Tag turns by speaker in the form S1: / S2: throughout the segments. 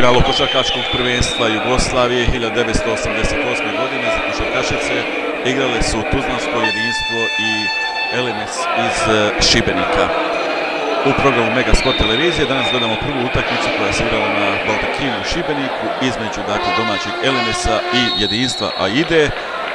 S1: Finalo košarkaškog prvenstva Jugoslavije 1988. godine za košarkašice igrale su Tuzlansko jedinstvo i LMS iz Šibenika. U programu Mega Sport televizije danas gledamo prvu utakmicu koja se igrala na Baldakinu u Šibeniku između domaćeg LMS-a i jedinstva AIDE.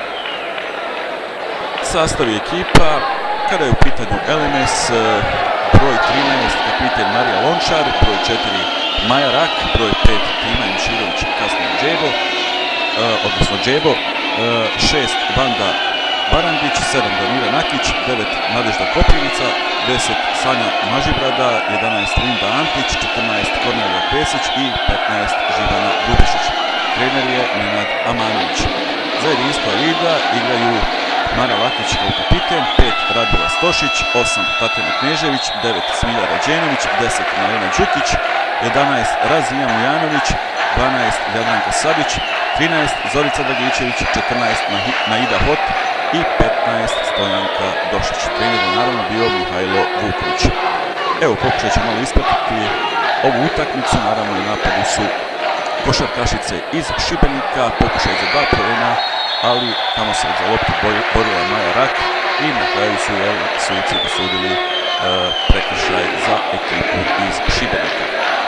S1: Sastav ekipa, kada je u pitanju LMS, broj 13 kapiten Marija Lončar, broj 4 Maja Rak, broj 5 Tima Imširović, kasnije Džebo, 6 Vanda Barandić, 7 Danira Nakić, 9 Nadežda Koprivica, 10 Sanja Mažibrada, 11 Linda Antić, 14 Kornelija Pesić i 15 Živana Ljubišić. Trener je Nenad Amanović. Za jedinstvo AIDA igraju Mara Lakić kao kapiten, 5 Radmila Stošić, 8 Tatjana Knežević, 9 Smilja Rađenović, 10 Malena Đukić, 11 Razija Mujanović, 12 Jadranka Savić, 13 Zorica Dragičević, 14 Naida Hot i 15 Stojanka Došić. Trener je naravno bio Mihajlo Vuković. Evo, pokušat ćemo malo ispratiti ovu utakmicu, naravno u napadu su košarkašice iz Šibenika, pokušaj za 2 poena, ali tamo se za loptu borila Maja Rak i na kraju su suci dosudili prekršaj za ekipu iz Šibenika.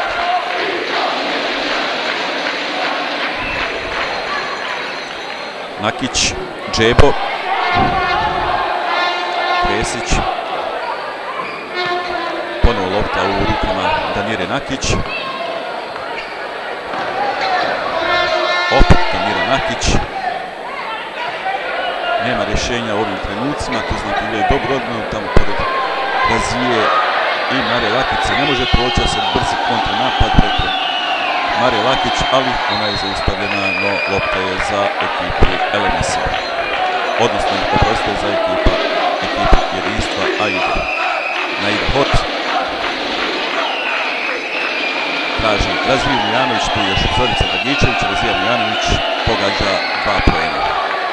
S1: Nakić, Džebo, Presić, ponovo lopta u rukama Danire Nakić, opet Danira Nakić, nema rješenja u ovim trenucima, tu znači igraju dobro odbranu, tamo pored Razije i Marije Lakić ne može proći, a se brzi kontranapad preko Marije Lakić, ali ona je zaustavljena, no lopta je za ekipu LMS-a. Odnosno, oprostite, za ekipu jedinstva AIDE. Naida Hot traži Razviju Mujanović, tu još Zorica Dragičević, Razvija Mujanović pogađa 2 poena.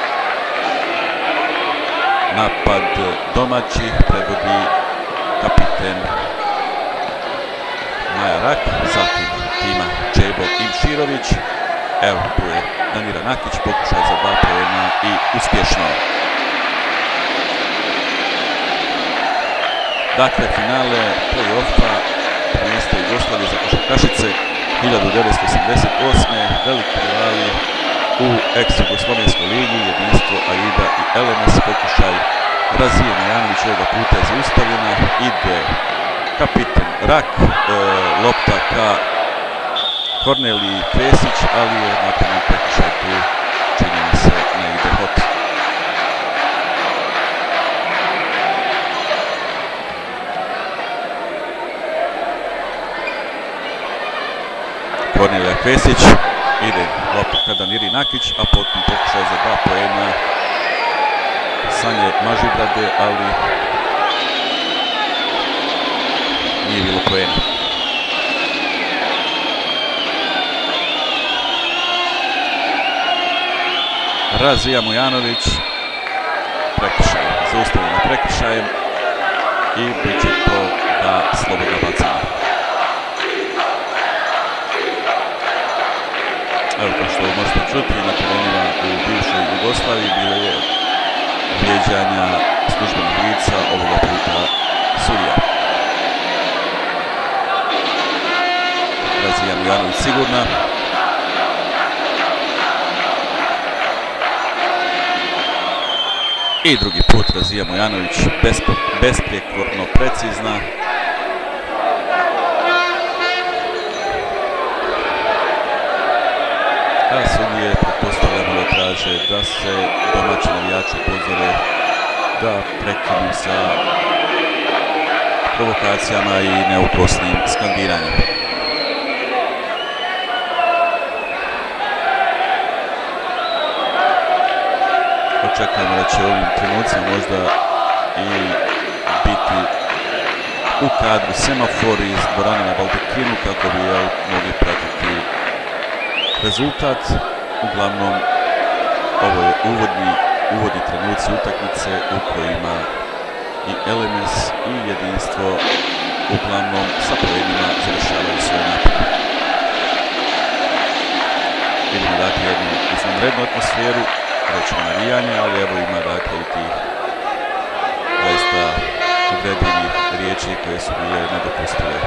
S1: Napad domaćih predvodi kapiten Maja Rak, zatim Tima Džebo Imširović. Evo, tu je Danira Nakić, pokušaj za 2 poena i uspješno. Dakle, finale play-offa prvenstva Jugoslavije za košarkašice 1988. Veliki rivali u ex-jugoslovenskoj ligi, jedinstvo AIDA i LMS. Pokušaj Razije Mujanović ovoga puta je zaustavljena, ide kapiten Rak, lopta ka Korneliji Pesić, ali je napravljen pokušaj tu, čini mi se, Naide Hot. Kornelija Pesić, ide lopta ka Daniri Nakić, a potom pokušaj za 2 poena Sanje Mažibrade, ali nije bilo poena. Razija Mujanović, prekršaj, zaustavljena prekršajem i bit će to da slobodno bacanje. Evo, kao što možete čuti, na terenima u bivšoj Jugoslaviji bilo je vrijeđanja službenih lica, ovoga puta sudija. Razija Mujanović sigurna. I drugi put Razija Mujanović besprijekorno precizna. A sudije pretpostavljamo da traže da se domaći navijači upozore da prekinu sa provokacijama i neukusnim skandiranjem. Očekujemo da će u ovim trenucima možda i biti u kadru semafor iz dvorane na Baldakinu kako bi mogli pratiti rezultat. Uglavnom, ovo je uvodni trenuci utakmice u kojima i LMS i jedinstvo uglavnom sa pojedima završavaju svoje napade. izvanrednu atmosferu, rećemo navijanje, ali evo ima dakle i tih zaista uvredljivih riječi koje su bile nedopustive.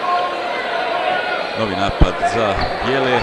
S1: Novi napad za bijele.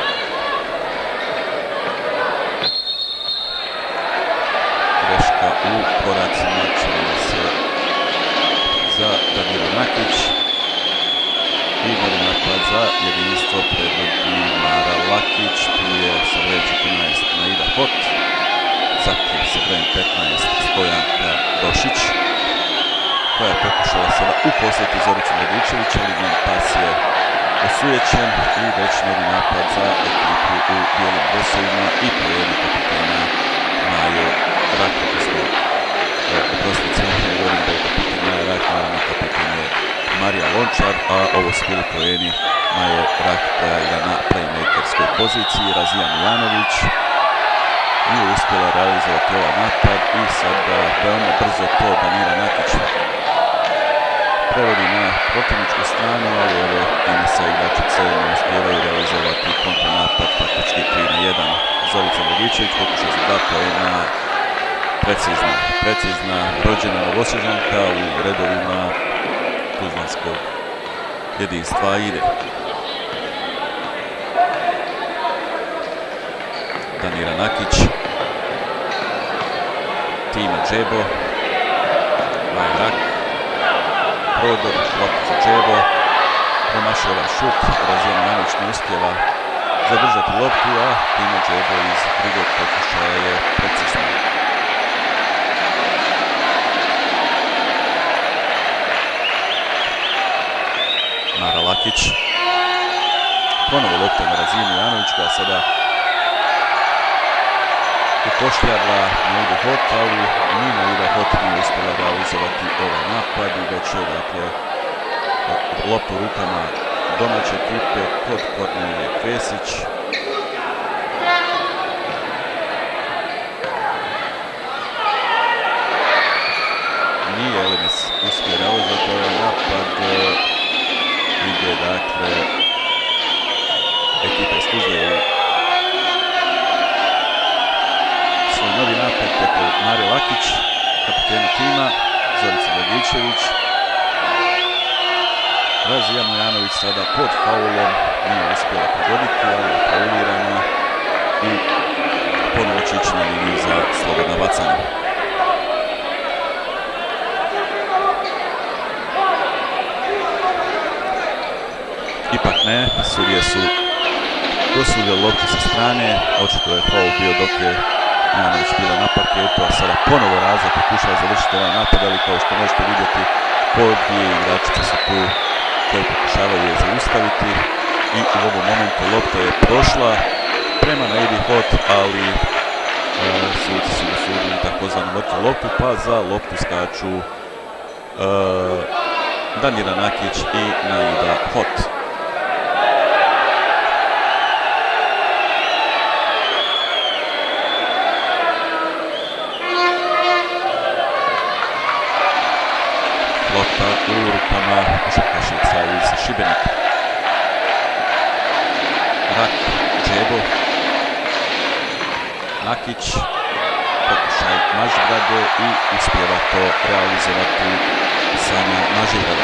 S1: Greška u koracima, čini se, za Danilo Nakić. I novi napad za jedinstvo predvodi Mara Lakić. Tu je sa brojem 14 Naida Hot. Zatim sa brojem 15 Stojanka Došić, koja je pokušala sada uposliti Zoricu Dragičevića, ali njen pas je osujećen i već novi napad za ekipu u bijelim dresovima i pojedni kapitana Majo Rak, oprostite, ne govorim da je kapitan Maja Rak, naravno kapitan je Marija Lončar, a ovo su bili pojedni Maje Rak koja igra na playmakerskoj poziciji. Razija Mijanović nije uspjela realizovati ovaj napad i sada veoma brzo to Danira Nakić prevodi na protivničku stranu, ali evo Inesa igračice ne uspijevaju realizovati kontranapad, faktički 3-1. Zorica Dragičević pokuša za 2 poena, precizna, rođena Novosježanka u redovima tuzlanskog jedinstva ide. Danira Nakić, Tima Džebo, Maja Rak, prodor, lopta za Džebo, promašio ovaj šut, Razija Mijanović ne uspjeva zadržati loptu, a Tima Džebo iz drugog pokušaja je precizno. Mara Lakić, ponovo lopta na Raziju Mijanović koja sada upošljava Naidu Hot, ali ni Naida Hot nije uspjela realizovati ovaj napad i već je dakle lopta u rukama domaće ekipe kod Kornelije Pesić. Nije Elenes uspio realizovati ovaj napad, ide dakle ekipa iz Tuzle svoj novi napad preko Mare Lakić, kapitena tima, Zorica Dragičević. Razija Mijanović sada pod faulom, nije uspjela pogoditi, ali je faulirana i ponovo će ići na liniju za slobodna bacanja. Ipak ne, sudije su dosudili loptu sa strane, očito je faul bio dok je Mijanović bila na parketu, a sada ponovo Raza pokušava završiti ovaj napad, ali kao što možete vidjeti, po dvije igračice su tu koje pokušavaju je zaustaviti i u ovom momentu lopta je prošla prema Naidi Hot, ali suci su dosudili takozvanu mrtvu loptu, pa za loptu skaču Danira Nakić i Naida Hot. Lopta u rukama košarkašica iz Šibenika. Rak, Džebo, Nakić, pokušaj Mažibrade i uspjeva to realizovati Sanja Mažibrada.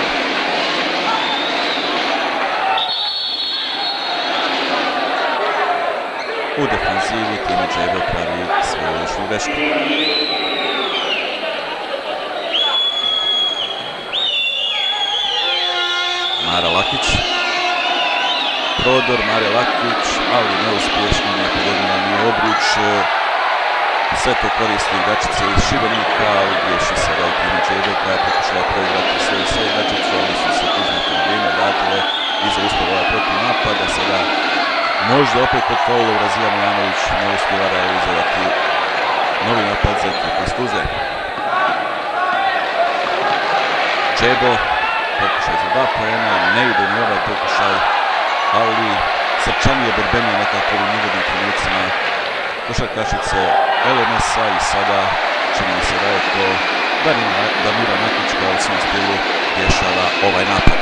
S1: U defanzivi Tima Džebo pravi svoju ličnu grešku. Mara Lakić, prodor Mare Lakić, ali neuspješno, nije pogodila ni obruč. Sve to koristi igračice iz Šibenika, ali griješi sada i Tima Džebo koja je pokušala proigrati svoju sve igračicu, ali su se uzmeti na vrijeme vratile i zaustavila ovaj protiv napada. Sada možda opet pod faulom Razija Mijanović ne uspjeva realizovati novi napad za ekipu iz Tuzle. Džebo, pokušaj za 2 poena, ne ide ni ovaj pokušaj, ali srčanije, borbenije nekako u njegovim trenucima košarkašice LNS-a i sada čini mi se da je to Danira Nakić koja u svom stilu rješava ovaj napad.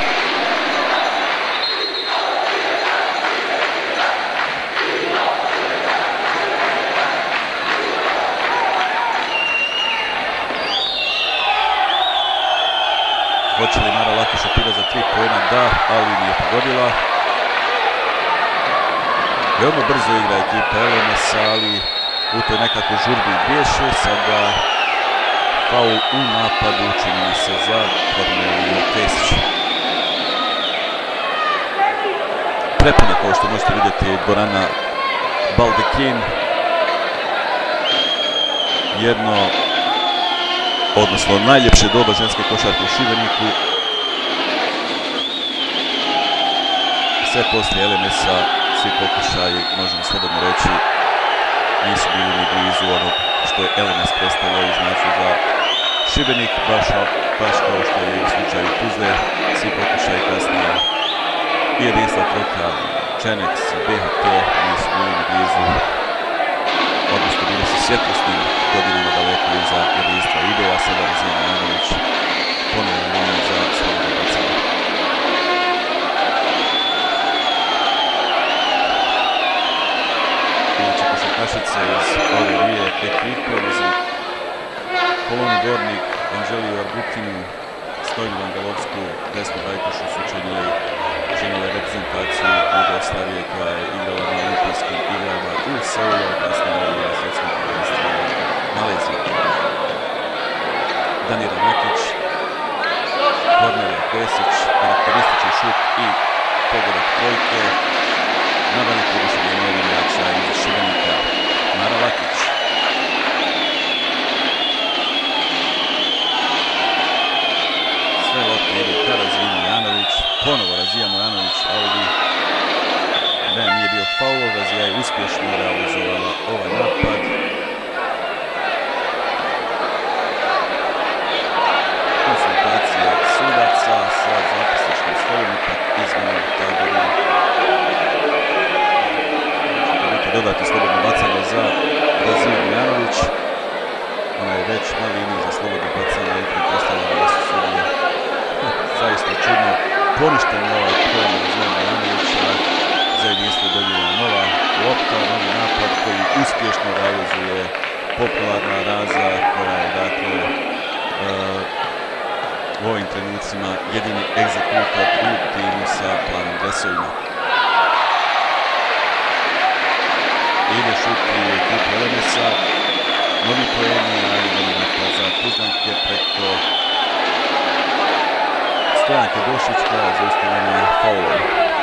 S1: ali nije pogodila. Veoma brzo igra ekipa LMS, ali u toj nekakvoj žurbi griješe. Sada faul u napadu, čini mi se, za Korneliju Pesić. Prepuna, kao što možete vidjeti, dvorana Baldekin. Jedno, odnosno najljepše doba ženske košarke u Šibeniku. Sve poslije LMS-a, svi pokušaji, možemo slobodno reći, nisu bili ni blizu onog što je LMS predstavljao i znači za Šibenik, baš kao što je u slučaju Tuzle. Svi pokušaji kasnije i jedinstva Troka, Čenex, BHT nisu bili ni blizu, odnosno bili su svjetlosnim godinama daleko iza jedinstva Ideja. Sada Razija Janović ponovno liniju za slobodno bacanje. Inače košarkašice iz ove dvije ekipe, uz Polonu Gornik, Anđeliju Arbutinu, Stojnu Vangalovsku, Vesnu Bajkošu su činile reprezentaciju Jugoslavije koja je igrala na olimpijskim igrama u Seulu, kasnije na svjetskom prvenstvu Maleziji. Danira Nakić, Kornelija Pesić, karakterističan šut i pogodak trojke. Na veliko oduševljenje igrača iz Šibenika, Mara Lakić. Sve lopte idu ka Raziji Mojanović, ponovo Razija Mojanović, ali nije bio faul. Razija je uspješno realizovala ovaj napad. Konsultacija sudaca sa zapisničkim stolom, ipak izmjena u taboru. Dodatno slobodno bacanje za Raziju Mojanović. Ona je već na liniji za slobodno bacanje i pretpostavljamo da su sudije zaista čudno poništeni ovaj pojem Razija Mojanovića. Za jedinstvo dobila nova lopta, novi napad koji uspješno realizuje popularna Raza, koja je dakle u ovim trenucima jedini egzekutor u timu sa plavim dresovima. Ide šut i ekipa LMS-a, novi poeni, ali novi napad za Tuzlanke preko Stojanke Došić, koja je zaustavljena faulom.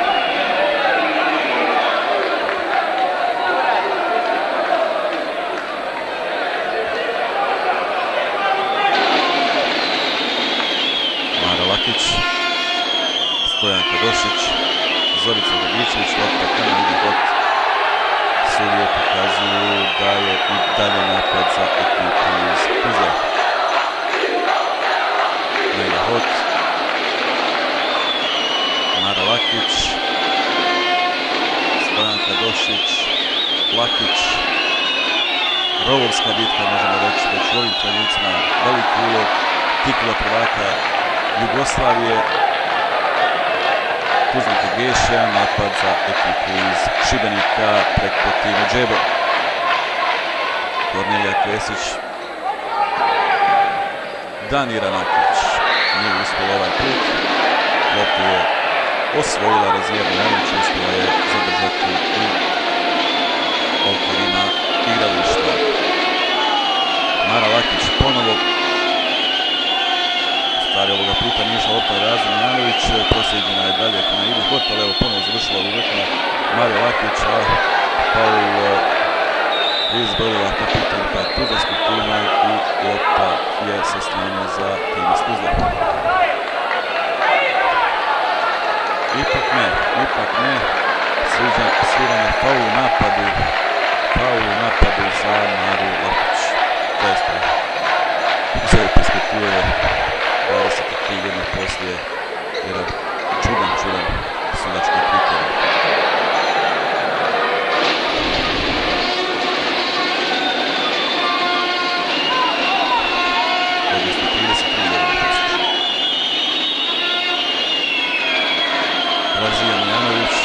S1: Mara Lakić, Stojanka Došić, Zorica Dragičević, lopta kamen ide hot. Sudije pokazuju da je i dalje napad za ekipu iz Tuzle. Nejda hot, Mara Lakić, Stojanka Došić, Lakić. Rovovska bitka, možemo reći, već u ovim trenucima veliki ulog titula prvaka Jugoslavije. Tuzlanke griješe, napad za ekipu iz Šibenika preko Tine Džebo. Kornelija Pesić, Danira Nakić. Nije uspjela ovaj put. Loptu je osvojila Razija Mojanović, uspjela je zadržati u okvirima igrališta. Mara Lakić ponovo. Stvari ovoga puta nije išla lopta Razija Mojanović, proslijeđena je dalje na idu hot, ali evo ponovo završila u rukama Mare Lakić, a faul izborila kapitanka tuzlanskog tima i lopta je sa strane za tim iz Tuzle. Ipak ne, sviranje faul u napadu za Maru Lakić. Zaista, iz ove perspektive 23 godine poslije jedan čudan sudački kriterij. Odnosno 33 godine poslije. Razija Mojanović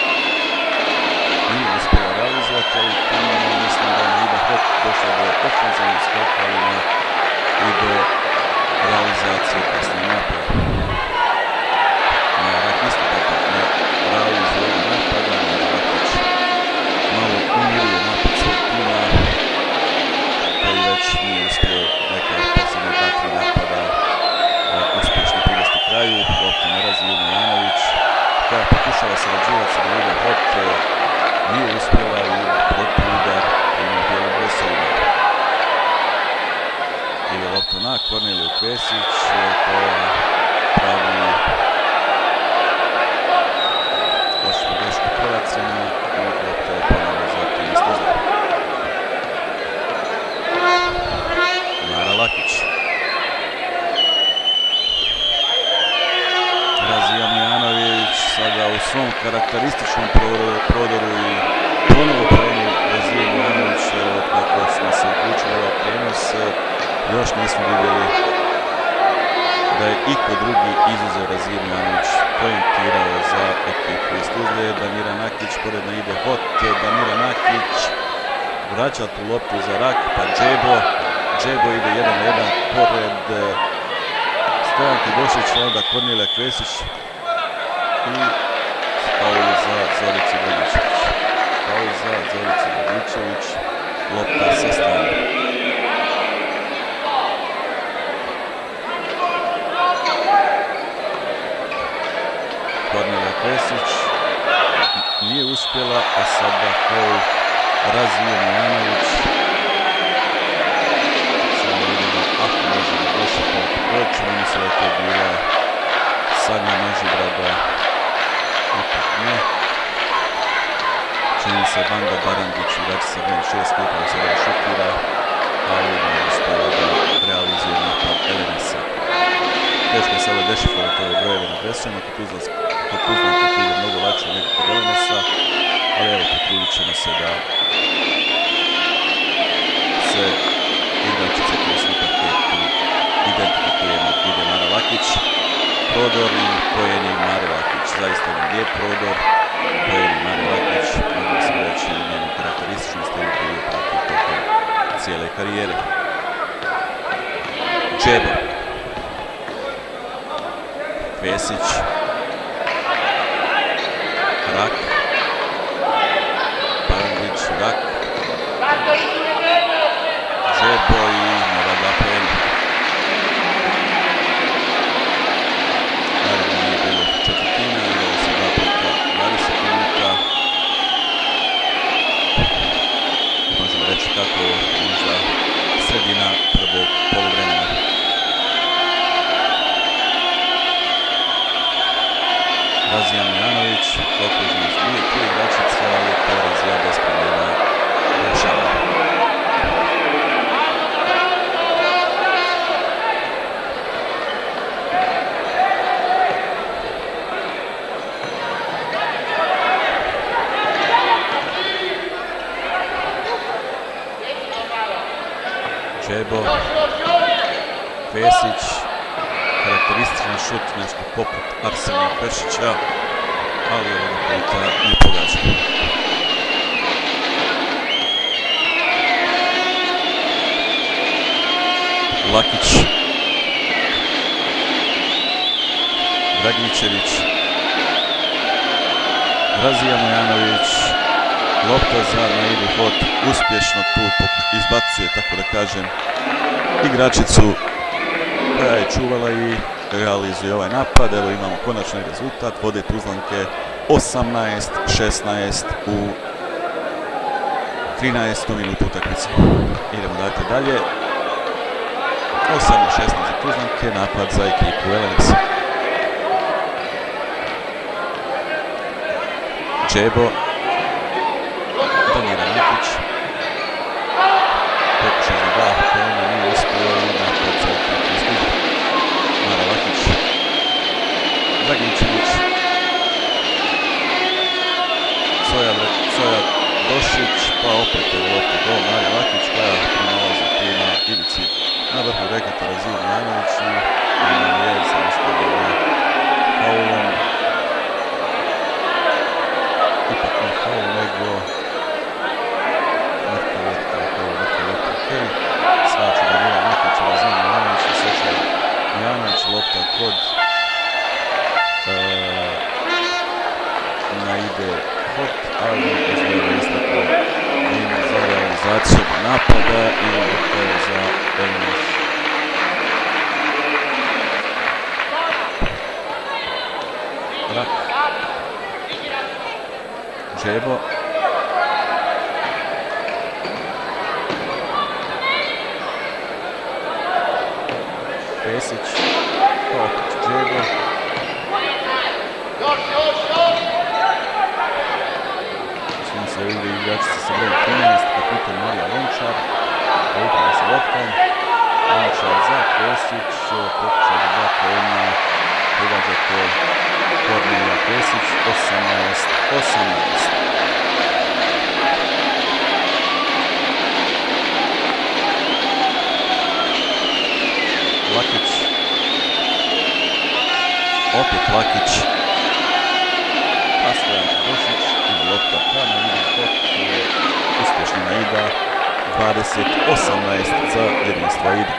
S1: nije uspjela realizovati, ali ponovno mislim da ne ide hot, došla do ofenzivnih skoka, ali ne i do realizacije kasnije napada. Marak isto tako pokušala sarađivati sa Davidom Hot, nije uspjela i protuudar ima bijelim dresovima. Ide lopta na Korneliju Pesić koja pravi lošu grešku prelacenu i lopta je ponovno za tim istuzor. Mara Lakić. Razija Mijanović sada u svom karakterističnom prodoru i ponovo poenu Razija Mijanović. Kako smo se uključili ovaj prijenos, još nismo vidjeli da je iko drugi izuzev Razija Mijanović poentirao za ekipu iz Tuzle. Danira Nakić, poredno ide Hot, Danira Nakić vraća tu loptu za Rak, pa Džebo ide 1-1 pored Stojanke Došić, onda Kornelija Kvesić i faul za Zoricu Dragičević. Faul za Zoricu Dragičević, lopta sa strane. Kornelija Kvesić nije uspjela, a sada faul Razija Mijanović. Sada vidimo ako možemo dešifrati broj, čini mi se da je to bila Sanja Mažibrada, ipak ne. Čini mi se Banda Barandić, igrači sa broj 6, ipak sada šutira, ali ne uspjela da realizuje napad Elenesa. Teško je sada dešifrati ove brojeve na dresovima, kod Tuzlanka to ide mnogo lakše nego kod Elenesa, ali evo potrudit ćemo se da se igračice koje su ipak tu identifikujemo. Ide Mara Lakić, prodor i pojeni Mare Lakić. Zaista jedan lijep prodor, pojeni Mare Lakić, mogu se reći u njenu karakterističnu stilu koju je pratio tokom cijele karijere. Džebo, Pesić, Rak, Barandić, Rak, Džebo i mora da poenu. Naravno nije bilo četvrtina, igralo se 2 puta 20 minuta. Možemo reći kako možda sredina prvog poluvremena. Razija Mijanović, okruženi su 2 igračice, ali to Razija bez problema rješava. Džebo, Pesić, karakterističan šut, nešto poput Arsenija Pešića, ali ovoga puta ne pogađa. Lakić, Dragičević, Razija Mijanović, lopta za Naidu Hot, uspješno tu izbacuje, tako da kažem, igračicu koja je čuvala i realizuje ovaj napad. Evo imamo konačni rezultat, vode Tuzlanke 18-16 u 13. minutu utakmice. Idemo dakle dalje. 18-16 za Tuzlanke, napad za ekipu Elenesa. Džebo, Danira Nakić, pokušaj za 2 poena, nije uspio i napad za ekipu iz Tuzle. Mara Lakić, Dragičević, Soja Došić, pa opet je lopta do Mare Lakić koja pronalazi tu na ivici na vrhu reketa Razija Mijanović i ima je zaustavljena faulom. Ipak ne faul, nego mrtva letka, okej. Svaču Danira Nakić, Razija Mijanović i Soča Mijanović, lopta kod Naide Hot, ali izgleda istaklo ima za realizaciju napada i to je za Elenes. Rak, Džebo. Pesić. Opet Džebo. Svim se igri igračica sa brojem 13, kapitan Marija Lončar. Upravo sa loptom. Lončar za Pesić, pokušaj za 2 poena. Pogađa to Kornelija Pesić, 18-18. Lakić. Opet Lakić. Pastojan Dušić i lopta prema Idu Kot je uspješno na Ida. 20-18 za jedinstvo Ida.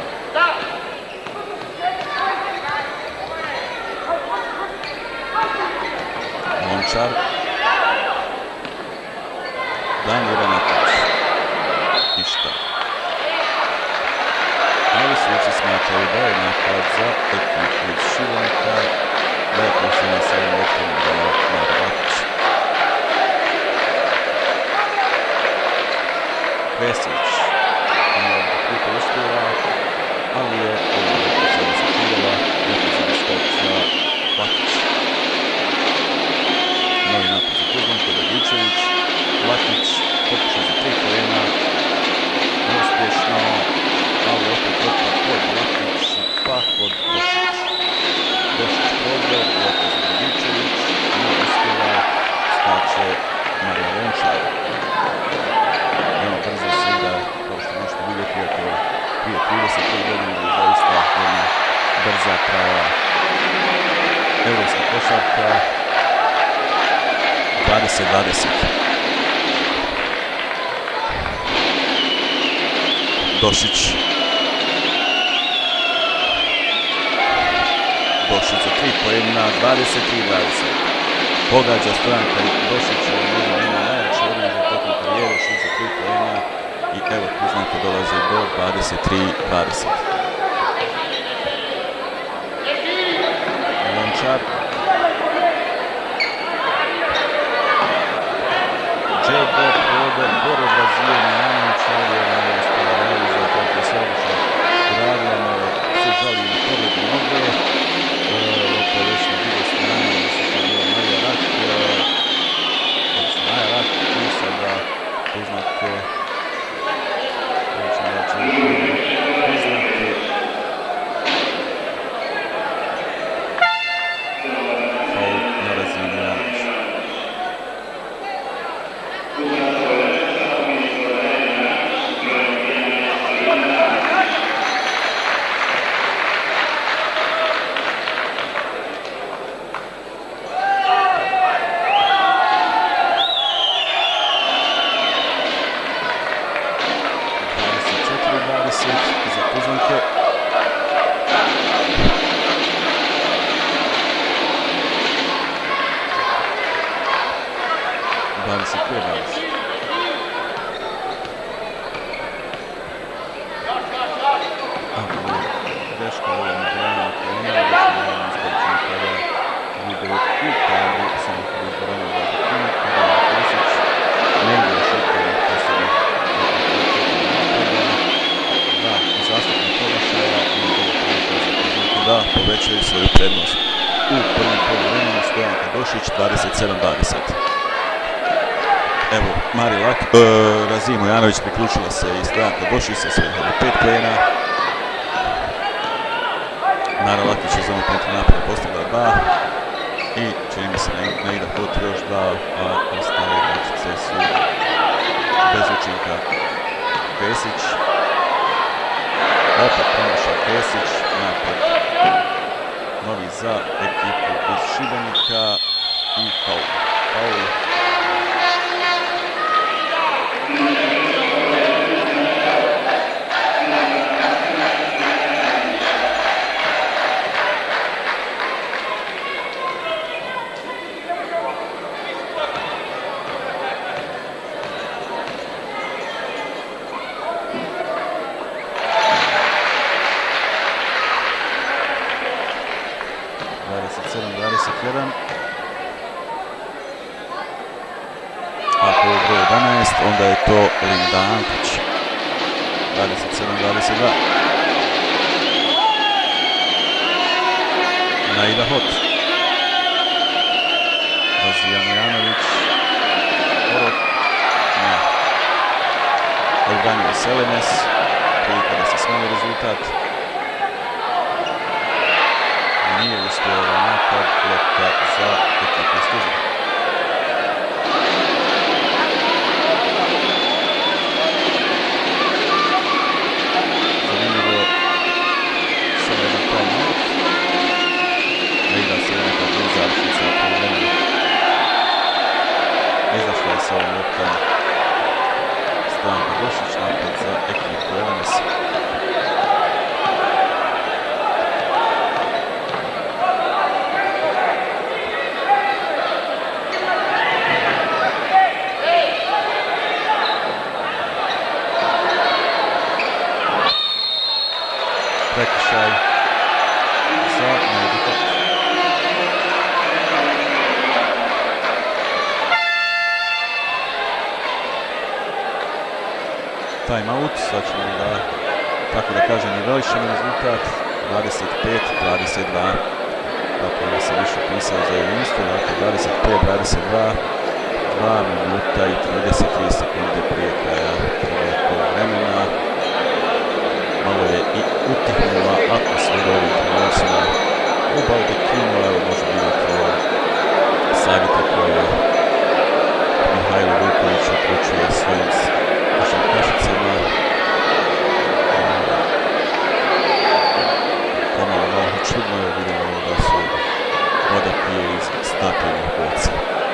S1: Lončar. Danijel Renakić. Ništa. Ali suci smatraju da je napad za ekipu iz Šibenika, da je posljednja sa ovim loptom igrala Maro Lakić. Pesić. Ima ovdje puta uspjela, ali je ovo lopta sada sakirala, defensivni skok za Lakić. Novi napad za Tuzlanku, Dragičević. Lakić pokuša za 3 poena, neuspješno. Ali opet lopta kod Lakić, pa kod Došić. Došić prodor, lopta za Dragičević, nije uspjela, skače Marija Lončar. Veoma brzo se igra, kao što možete vidjeti, ako je prije 30 godina je zaista jedna brza prava evropska košarka. 20-20. Došić. Došić za 3 poena, 23-20. Pogađa Stojanka Došića, ima najjače oružje tokom karijere, šut za 3 poena i evo Tuzlanka dolazi do 23-20. Lončar. Džebo, prodor, Borod razvije na Janovića, ali je nije uspjela realizati, tako je Slaviša radila, malo se žali na povredu noge. Lopta je već na drugoj strani, ali se to bila Marija Rak, odnosno Maja Rak, i sada Tuzlanke, ćemo da će priznati. Faul na razini Janovića. Za Tuzlanke. Greška ovo je nabrajena kolona, da će naravno iskočiti kada bude u kadru samih izborana da Kina, kada je Pesić negdje šutio posljednjih napada. Da, zastupna promašaja i ovo prilika za Tuzlanku da povećaju svoju prednost. U prvom poluvremenu Stojanka Došić 27-20. Evo, Mari Razimo Janović priključila se i Stojanka Došić sa svojih 5 poena. Nara Lakić je za ovom pentu napada postavila 2 i čini mi se na Ida Hot još 2, a ostale igračice su bez učinka. Pesić, opet promašaj Pesić, napad novi za ekipu iz Šibenika i faul. onda je to Linda Antić. 27-22. Naida Hot. Rozija Mojanović. Orok. Ne. Odbranio Selenes. Prilika da se smanji rezultat. Nije uspio napad, lopta za ekipu iz Tuzle. Zanimljivo, samo jedan timeout. Ne igra se nekako u završnicu po vremenu. Izašla je sa ovom loptom Stojanka Došić, napad za ekipu LMS. Prekršaj za Naidu Hot. Timeout, sad ćemo da, tako da kažem, nivelišemo rezultat 25-22. Dakle, da se više pisao za jedinstvo, dakle 25-22, 2 minuta i 33 sekunde prije kraja prvog poluvremena. Malo je i utihnula atmosfera ovim trenucima u Baldekinu, evo može vidjeti savjeta koje Mihajlo Vuković uključuje svojim košarkašicama. Pomalo malo čudno je, vidimo da su voda pije iz staklenih boca.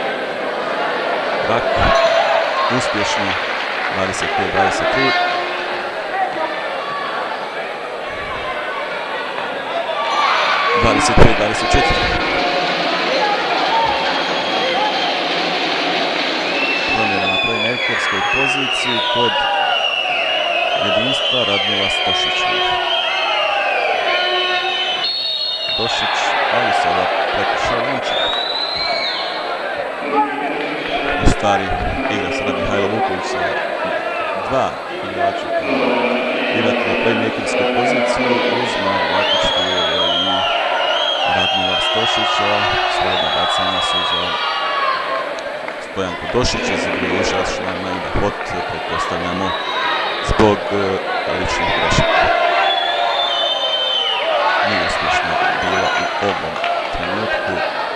S1: Rak, uspješno, 25-23. Promjena na playmakerskoj poziciji kod jedinstva Radmila Stošić. Došić, ali sada prekršao Lončar. U stvari igra sada Mihajlo Vuković sa 2 igrača igrati na playmakerskoj poziciji uz Mlakić i Radmila Stošića. Slobodna bacanja su za Stojanku Došić, izabrio još rašna Naida Hot, pretpostavljamo zbog ličnih grešaka. Nije uspješno bila u ovom trenutku.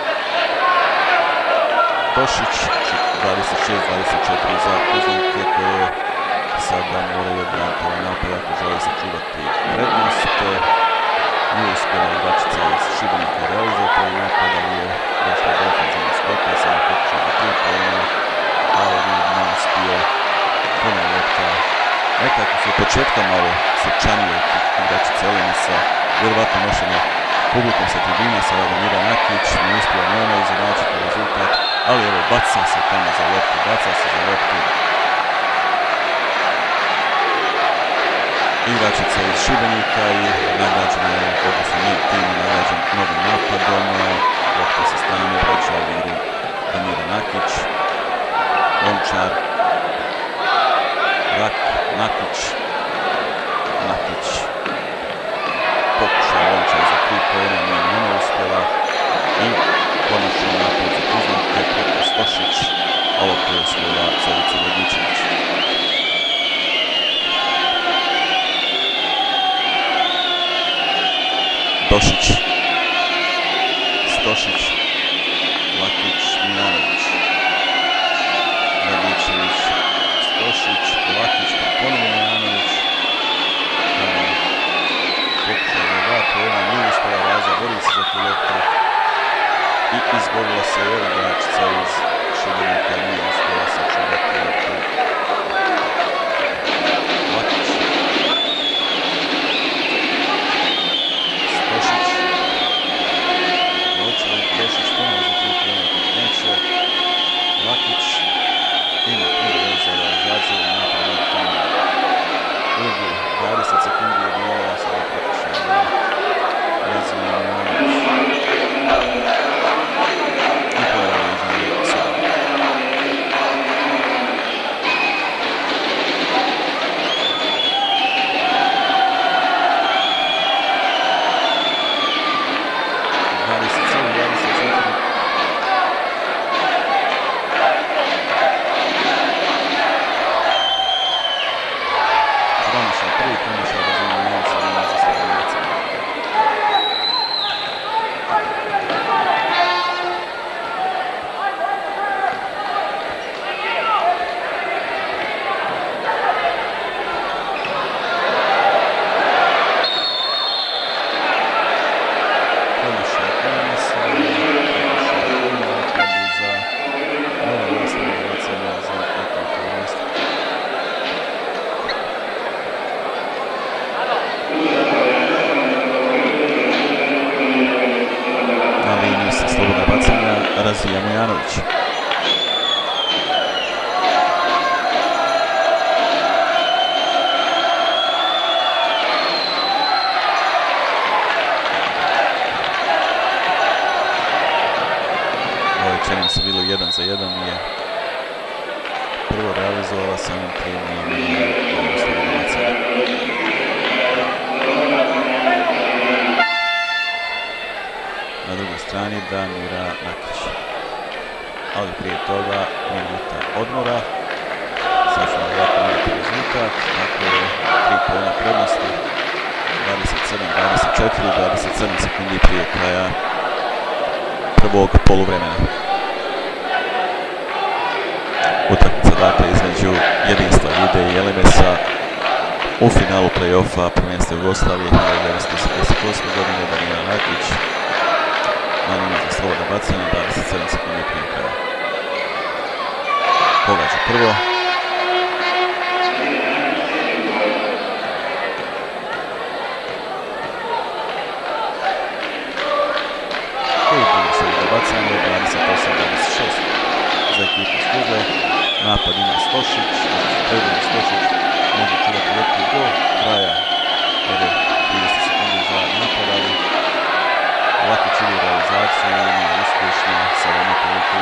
S1: Došić 26-24 za Tuzlanke koje sada moraju odbraniti ovaj napad ako žele sačuvati prednost. Nije uspjela igračica iz Šibenika realizati ovaj napad, ali je došla do ofenzivnog skoka i sada pokušao za 3 poena, ali nije uspio puno lopta. Nekako su od početka malo srčanije igračice LMS-a, vjerovatno nošene publikom sa tribina, sada Damira Nakić, ne uspio njena izjednačiti rezultat, ali evo baca se tamo za loptu, igračica iz Šibenika i nagrađena je, odnosno njen tim je nagrađen novim napadom. Lopta sa strane vraća u igru Damira Nakić, Lončar, Rak, Nakić, pokušao Lončar za 3 poena, nije ona uspjela i konačno napad za Tuzlanke preko Stošić, ovo prije osvojila Zorica Dragičević. Došić, Stošić, Lakić, Mijanović, Dragičević, Stošić, Lakić, ponovno Mijanović. Pokušao je 2 poena, nije uspjela Raza, bori se za tu loptu i izborila se jedna igračica iz Šibenika, nije uspjela sačuvati loptu. Lakić, Stošić, Došić ponovno za 3 poena, neće. Lakić ima puno veze da realizaciju i napravljaju tamo drugu 20 sekundi je bilo, a sada pokušao na Rezinu Mijanović. I ponovno izmjeri 7. 1 je prvo realizovala, samim tim nije ostavljeno bacanje. Na drugoj strani Damira Nakić. Ali prije toga minuta odmora. Sad ćemo vjerojatno vidjeti rezultat. Dakle, 3 poena prednosti. 27-24, 27 sekundi prije kraja prvog poluvremena. Utakmica dakle između Jedinstva Vide i LMS-a u finalu play-offa prvenstva Jugoslavije 1988. godine. Damira Nakić na liniji za slobodno bacanje, 27 sekundi prije kraja. Pogađa prvo. Bacanje 28-26 za ekipu Studle. Napad ima Stošić, predvodni Stošić može čuvati loptu do kraja jer je 30 sekundi za napad, ali ovako čini realizaciju i nije uspješna. Sada ima priliku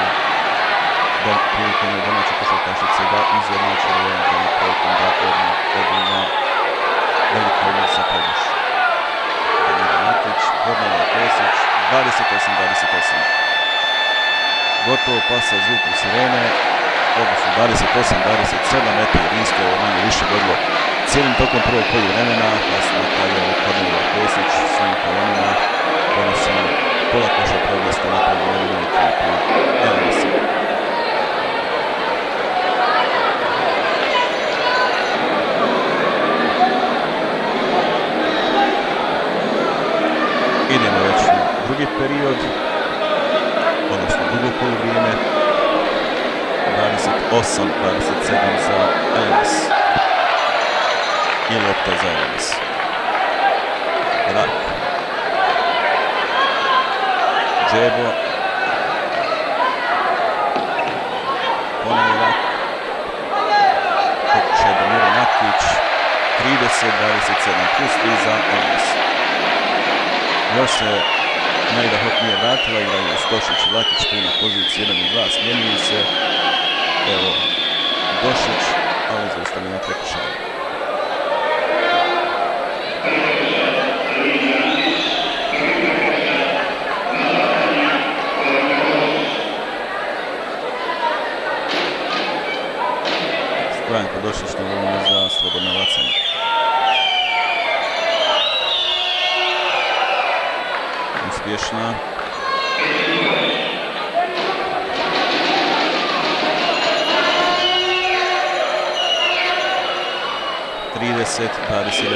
S1: domaće košarkašice da izjednače eventualno prilikom da odu na veliki odmor sa Preduš. Damira Nakić, Kornelija Pesić, 28-28. Gotovo pasa zvuku sirene, odnosno 28-27, eto jedinstvo je manje više godilo cijelim tokom prvog poluvremena, kasno na kraju Kornelija Pesić svojim kolonima donosi pola koša prednosti na poluvremenu ekipu LMS-a. Idemo već u drugi period, odnosno drugo poluvrijeme, 28-27 za LMS. I lopta za LMS. Rak. Džebo. Ponovno Rak. Pokušaj Damira Nakić. 30-27 plus 3 za LMS. Još se Najda nije vratila, igraju Stošić i Lakić tu na poziciji 1 i 2, smjenjuju se. Evo Došić, ali zaustavljena prekršaja. Stojanko Došić na liniji za slobodno bacanje. Uspješna. Trideset, 29.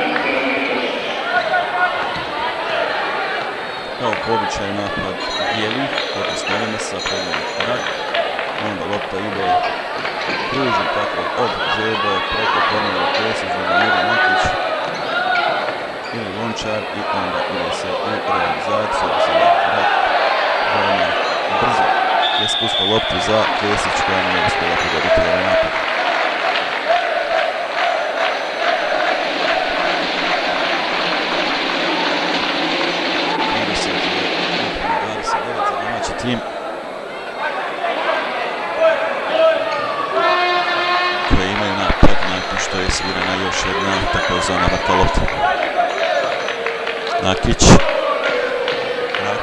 S1: Kao po običaju napad bijelih, odnosno LMS-a, predvodnik Rak. Onda lopta ide kružno tako od Džebe preko Kornelija Pesić do Damira Nakić ili Lončar i onda ide se u realizaciju da se Rak veoma brzo je spustio loptu za Pesić koja nije uspjela pogoditi ovaj napad. Tim koji imaju napad nakon što je svirana još jedna takozvana mrtva lopta. Nakić, Rak,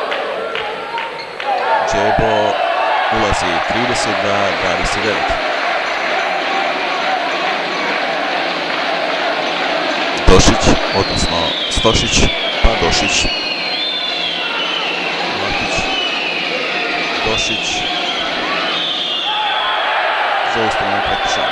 S1: Džebo ulazi 32-29. Došić, odnosno Stošić, pa Došić. Došić zaustavljeno prekršaj.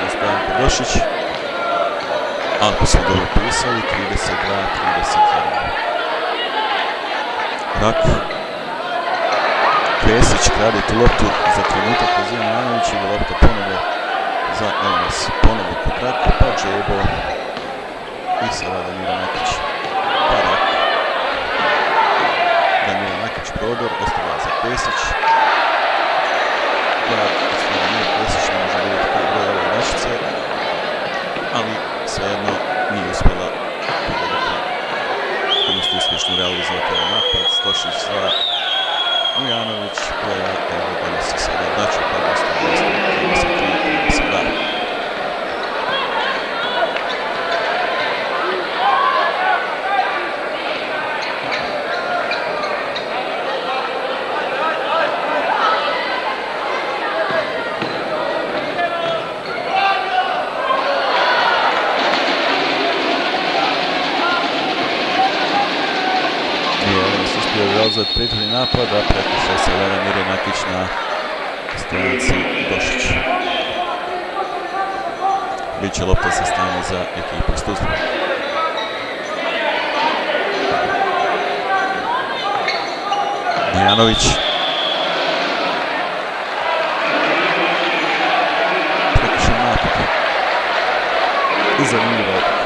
S1: Došić, ako smo dobro pisali, 32-31. Rak. Pesić krade tu loptu za trenutak Razija Mijanović i lopta ponovo za Elmas. Ponovo kod Raka, pa Džebo i sada Danilo Nakić. Pa Rak. Danilo Nakić prodor, ostavlja za Pesić. Da, Slavomir Pesić ne može vidjeti koji broj ove načice, ali svejedno nije uspjela pogoditi, odnosno uspješno realizovati ovaj napad. Stošić za Mijanović, koja evo donosi sada daću prednost 33-32. Realizovat prethodni napad, a prekršaj se Vera Mire Nakić na stranici Došić. Biće lopta sa strane za ekipu iz Tuzle. Mijanović. Prekršaj napad. I zanimljiva odluka.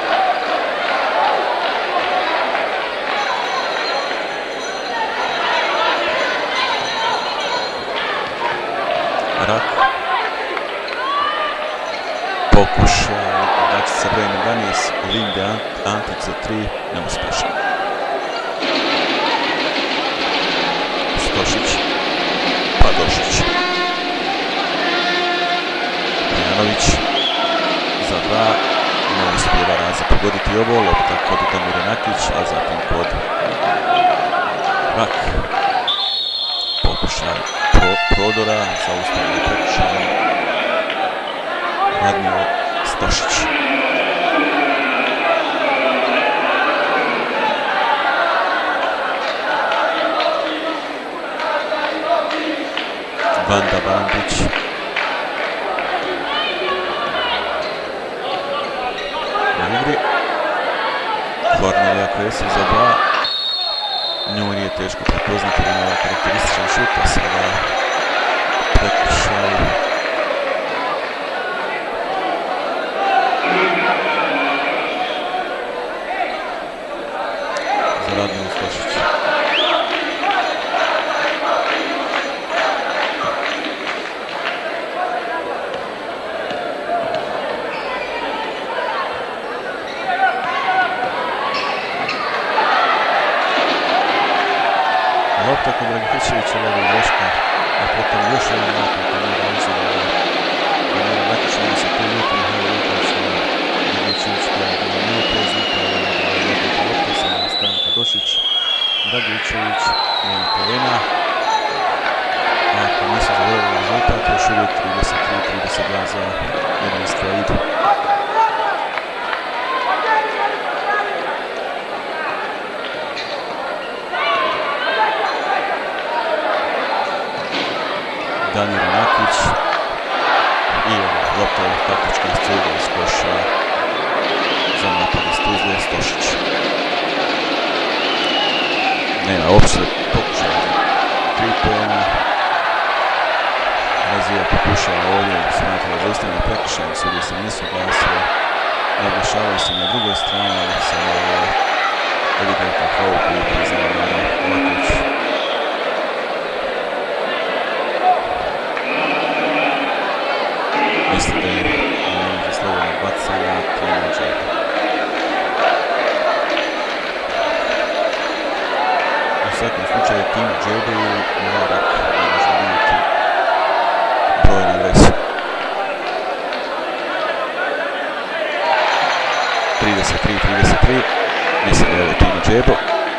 S1: Rak. Pokušaj daći sa brojem 11, Linde Antić za 3, neuspješan. Stošić, pa Došić. Mijanović za 2, ne uspijeva Raza pogoditi ovo, lopta kod Damire Nakić, a zatim kod Rak. Pokušaj prodora, zaustavljanje prekršajem, Radmio Stošić. Vanda Bandić. Na igri. Kornelija Kresić za 2. Nju nije teško prepoznati, jer imala karakterističan šut, a sada prekršaj. Za Radmiju Stošić. Lopta kod Dragišićevića, leva greška, a potom još jedan napad koji je realizirao Danilo Nakić, nema se tu ljuti Mihajlo Luković na Dragišićević koja je bila neopreznika, ali je lopta lopta sa Stanka Došić. Dragišićević nema kolena, a ako nisu zadovoljili rezultat, još uvijek 33-32 za jedinstvo idu. Danilo Nakić i lopta je taktički iscurila iz koša za napad iz Tuzle, Stošić. Nema uopšte pokušaja za 3 poena. Razija pokušava ovdje, smatra zaustavljanje prekršajem, sudije se nisu glasile, naglašavaju se na drugoj strani, ali sada je evidentan faul koji priznala Nakić. Mislim da je za slobodno bacanja Timo Džebo. U svakom slučaju Timo Džebo i Rak ne može vidjeti broj na dresu. 33-33, mislim da je ovo Timo Džebo.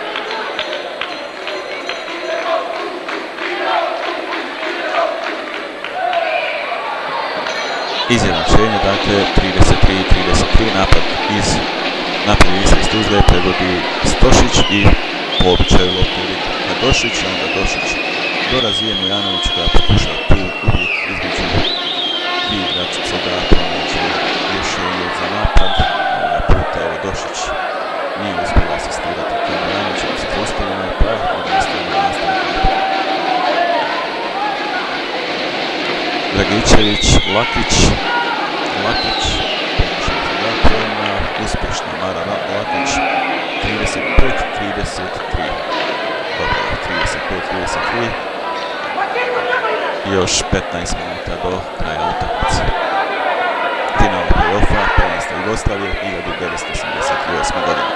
S1: Izjednačenje, dakle 33-33, napad iz Tuzle predvodi Stošić i po običaju loptu uvijek ka Došić, a onda Došić do Razije Mijanović koja pokuša tu uvijek između dvije igračice da pronađe rješenje za napad. Ovoga puta evo Došić nije uspjela asistirati ka Mijanoviću, se zaustavljeno je pa Dragičević, Lakić, uspješno Mara Lakić, 35-33. Dobro, 35-33. Još 15 minuta do kraja utakmice. Final play-offa prvenstva Jugoslavije 1988. godine.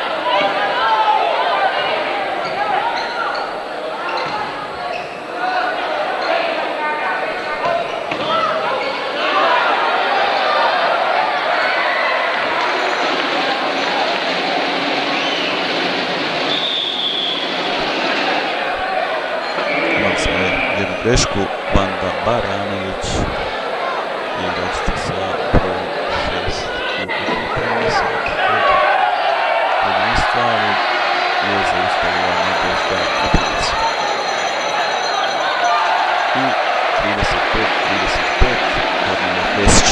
S1: Grešku, Vanda Baranović igračite sa prvom 6 jedinstva, ali je zaustavila Nadežda Koprivnica. I 35-35 Kornelija Pesić.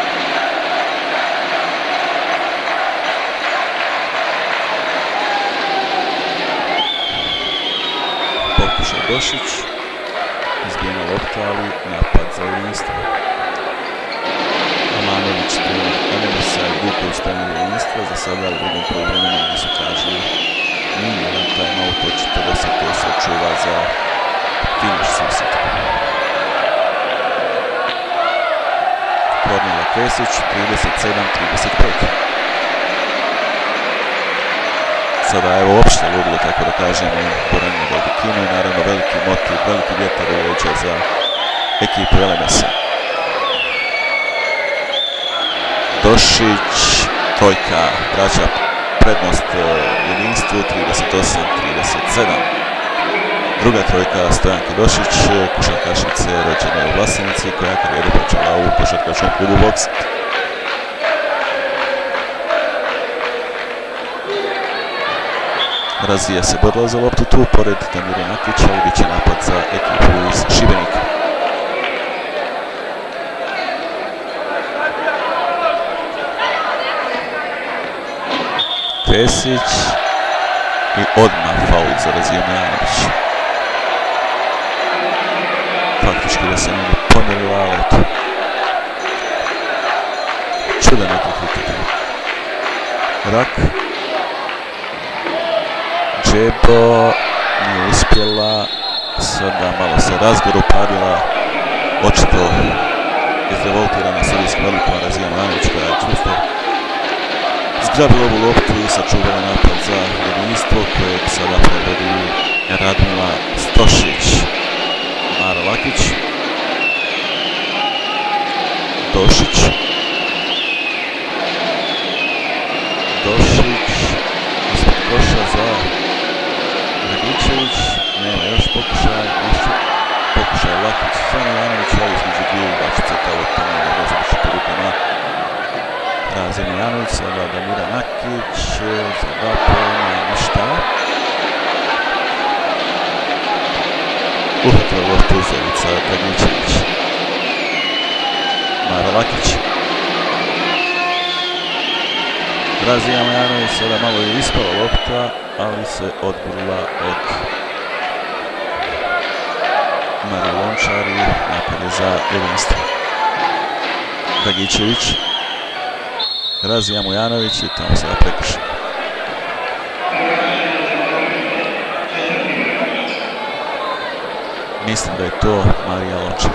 S1: Pokušaj Došić. Izbijena lopta, ali napad za jedinstvo. Amanović, trener Elemesa i Vuković, trener jedinstva. Za sada u drugom poluvremenu nisu tražili ni jedan time-out od 40, to se očuva za finiš susreta. Kornelija Pesić, 37-35. Sada je uopšte ludilo, tako da kažemo, Boranju Valdikinu i naravno veliki motiv, veliki vjetar u leđa za ekipu Elemesa. Došić, trojka, vraća prednost jedinstvu, 38-37. Druga trojka Stojanke Došić, košarkašice rođene u Vlasenici, koja je karijeru počela u košarkaškom klubu Boks. Razvija se borba za loptu tu, pored Damira Nakića, i bit će napad za ekipu iz Šibenika. Pesić i odmah faul za Razija Mijanović. Faktički da se nije pomjerila, ali eto. Čudan je to. Rak. Džebo nije uspjela, sada malo se razgor uparila, očito izrevoltirana sudijskim odlukom Razija Mijanović, koja je čvrsto zgrabila ovu loptu i sačuvala napad za jedinstvo kojeg sada predvodi Radmila Stošić. Mara Lakić, Došić, ispod koša za Dragičević, nema još pokušaj Lakić za Mijanovića, ali između dvije igračice ta lopta nije može biti porukama Razija Mijanović, sada Damira Nakić, za dva pojena ništa. Uhvatila loptu Zorica Dragičević. Mara Lakić. Razija Mijanović, sada malo je ispala lopta, ali se odbila od Marije Lončar i napad je za jedinstvo. Dragičević. Razija Mijanović i tamo sada prekršaj. Mislim da je to Marija Lončar.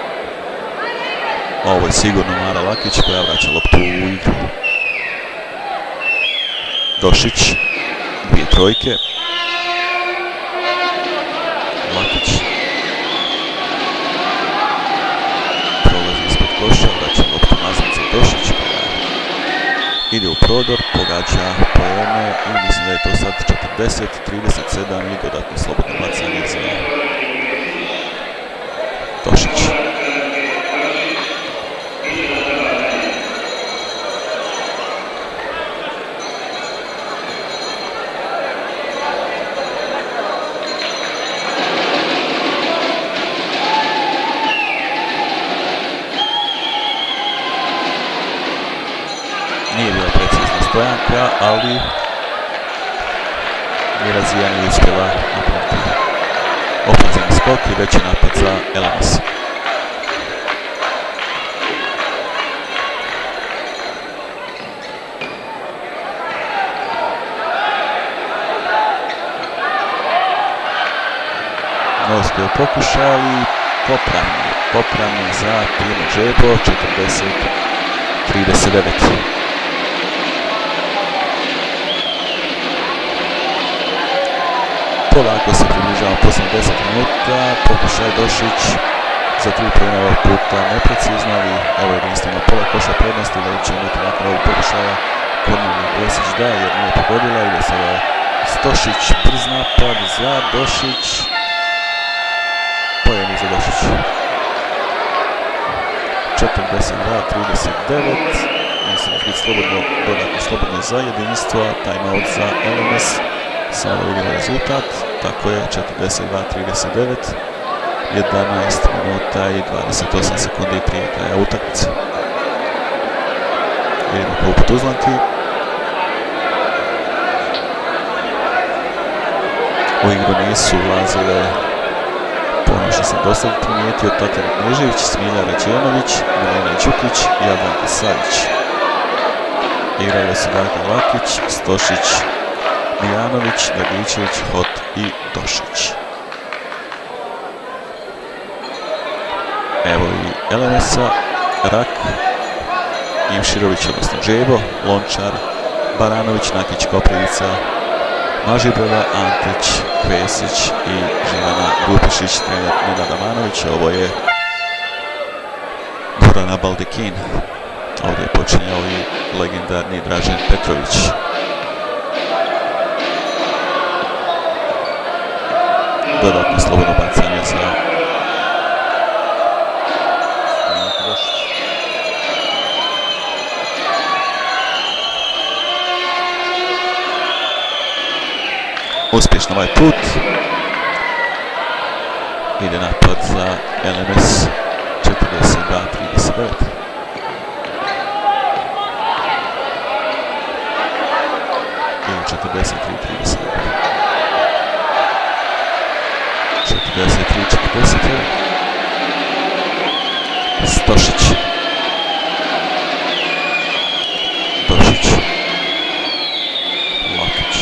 S1: Ovo je sigurno Mara Lakić koja vraća loptu u igru. Došić, dvije trojke. Lakić prolazi ispod koša, vraća loptu nazad za Došić koja ide u prodor, pogađa poene i mislim da je to sad 40-37 i dodatno slobodno bacanje za Došić. Nije bila precizna Stojanka, ali Razija nije uspjela napraviti ofenzivni skok i već je napad za Elemes. neuspio pokušaj, ali popravni za Timo Džebo, 40-39. Polako se približavamo posljednjih 10 minuta, pokušaj Došić za 3 poena ovog puta neprecizno, ali evo jedinstveno pola koša prednosti, da li će imati nakon ovog pokušaja Kornelija Pesić da, jer nije pogodila, ide sada Stošić, brz napad za Došić, pojeni za Došić. 42-39, mislim da će biti dodatno slobodno za jedinstvo, timeout za LMS. Sada vidimo rezultat, tako je 42-39, 11 minuta i 28 sekundi prije kraja utakmice. Vidimo klubu Tuzlanki. U igru nisu ulazile, ono što sam dosta primijetio, Tatjana Knežević, Smilja Rađenović, Milena Đukić i Jadranka Savić. Igrali su Darka Lakić, Stošić, Mijanović, Dragičević, Hot i Došić. Evo i LMS-a, Rak, Imširović, odnosno Džebo, Lončar, Baranović, Nakić, Koprivica, Mažibrada, Antić, Kvesić i Živana Grupišić, trener Nenad Amanović. Ovo je Gorana Baldekin. Ovdje je počinjao i legendarni Dražen Petrović. Dodatno slobodno bacanje za Došić. Uspješno ovaj put. Ide napad za LMS, 42-39. Ili 43-39. 43-41. Stošić. Došić. Lakić.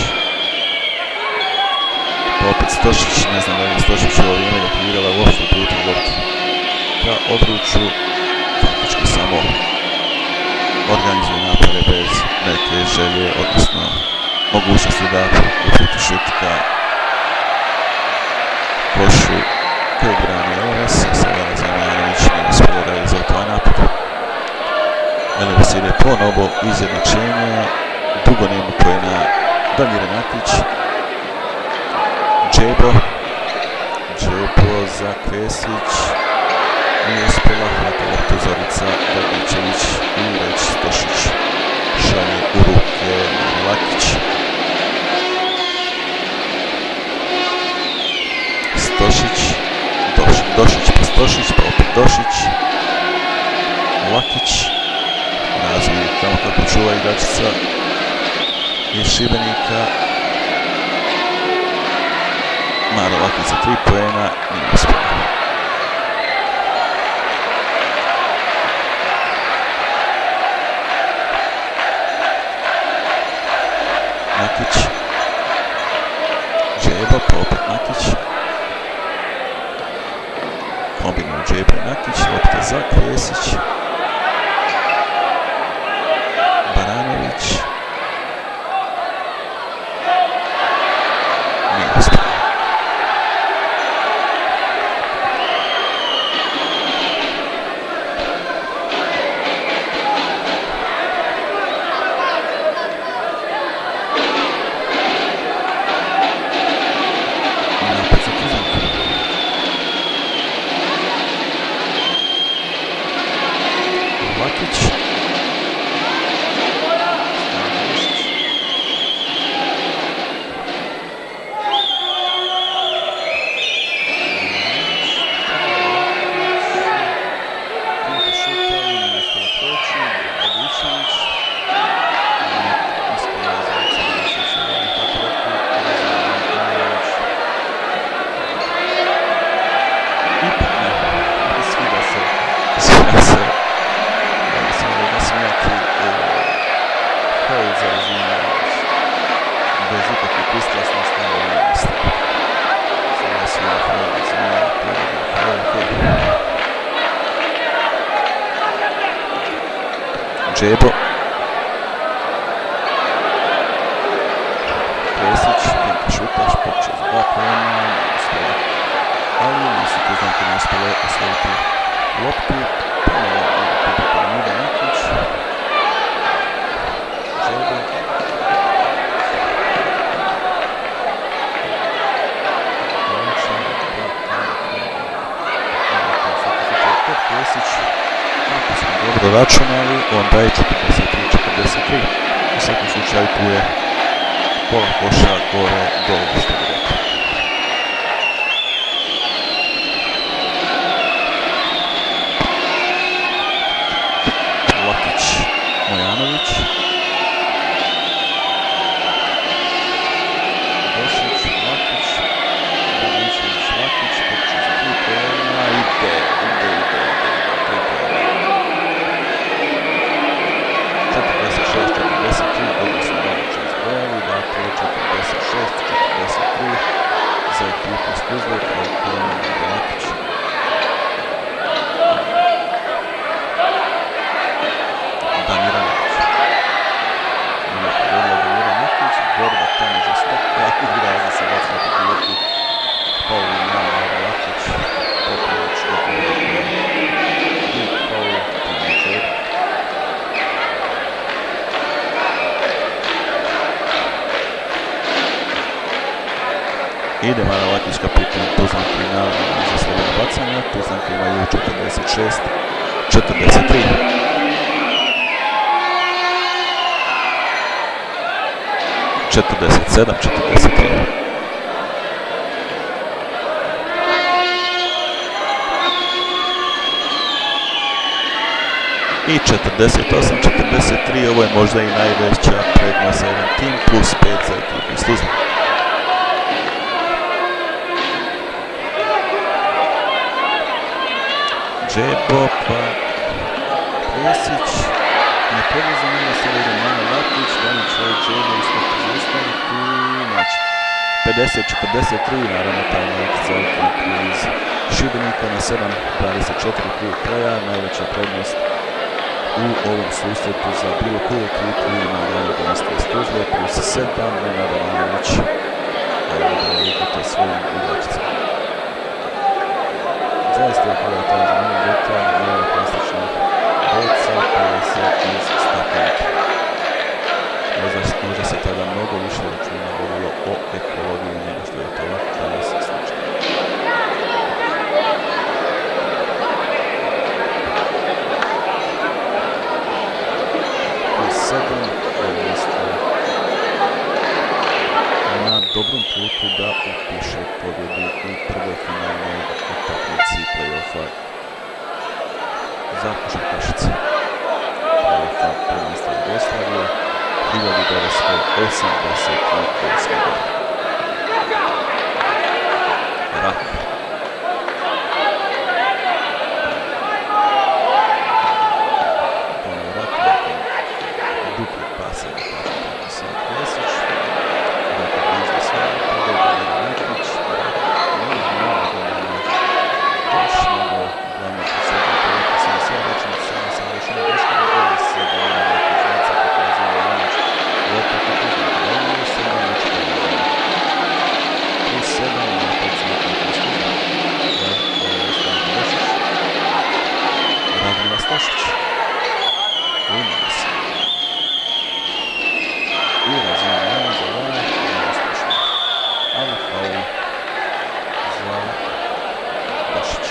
S1: Pa opet Stošić, ne znam da je Stošić u ovo vrijeme dok je igrala uopšte puta loptu ka obruču, faktički samo organizuje napade bez neke želje, odnosno mogućnosti da uputi šut ka košu kojeg brani LMS. Sada Zamjanović nije uspjelo realizovati ovaj napad. LMS ide ponovo izjednačenje, dugo nema pojena Damir Nakić, Džebo za Kvesić, nije uspjela, hvata loptu Zorica Dragičević i već Stošić šalje u ruke Lakić. Stošić, Došić pa Stošić, pa opet Došić, Lakić, razvoj tamo kako čuva igračica iz Šibenika. Maro Lakić za 3 poena, nije uspjela. Nakić, Džebo, pa opet Nakić. Kombinuju Džebo i Nakić, lopta za Kvesić. Baranović. Nije uspjela. Džebo. Pesić, finta šutaš, pokušaj za 2 poena, uspjela. Ali nisu Tuzlanke ne uspjele osvojiti loptu. Ponovo Nida Nakić. Džebo. Pesić. Ako smo dobro računali, onda je 43-43. U svakom slučaju tu je pola koša gore dole, što bi rekao. Lakić, Mojanović. Došić, Lakić. Daničević, Lakić. Pokušaj za 3 poena. Ide. 46-43, dobro su Mojanovića izbrojali, dakle 46-43 za ekipu iz Tuzle, koji je Lakić. Damira Nakić. Nije pogodila Damira Nakić, borba tamo žestoka, igra za se vacna pokuljeti. Paul Mjana Lakić, Popović, Popović, i Paul Timođer. Ide Mara Lakić, kapitan Tuzlanke na za slobodno bacanje. Tuzlanke imaju 46-43. I 48-43, ovo je možda i najveća prednost za jedan tim, plus 5 za ekipu iz Tuzle. Džebo, pa Pesić, ne podlaza nema sada ide Mara Lakić, Daničević, Džebo, uspjeti zaustaviti, znači 50-43, naravno timeout za ekipu iz Šibenika na 7:24 prije kraja, najveća prednost u ovom susretu za bilo koju ekipu ima najboljanstvo iz Tuzle, plus 7, Nenad Amanović, da vidite svojim igračicama. Zaista je kada je ta zanimljiva detalj, nova plastična boca, pelesa iz staklenke. Možda se tada mnogo više računa vodilo o ekologiji nego što je to danas slučaj. Plus 7, jeste na dobrom putu da upiše pobjedu u prvoj finalnoj utakmici play-offa za košarkašice. Play-offa prvenstva Jugoslavije 1988. godine. Rak. Ponovo Rak, nakon dupli pasa, da kažem tako sa Pesić. Dakle, izda sve, prodaj Damira Nakić, Rak, još nego glavno posebno projekta, sada sve rečenice, sada sam rečeno došlo do boja se Damira Nakić, Vaca, pokazuje Janić, lopta kako Tuzlanke, ali nije se Janić koji je plus 7, napad za ekipu iz Tuzle, Stanko Došić, Radmila Stašić, Umali se. I razina 1 za Raj, neuspješno. Ali faul za Došić.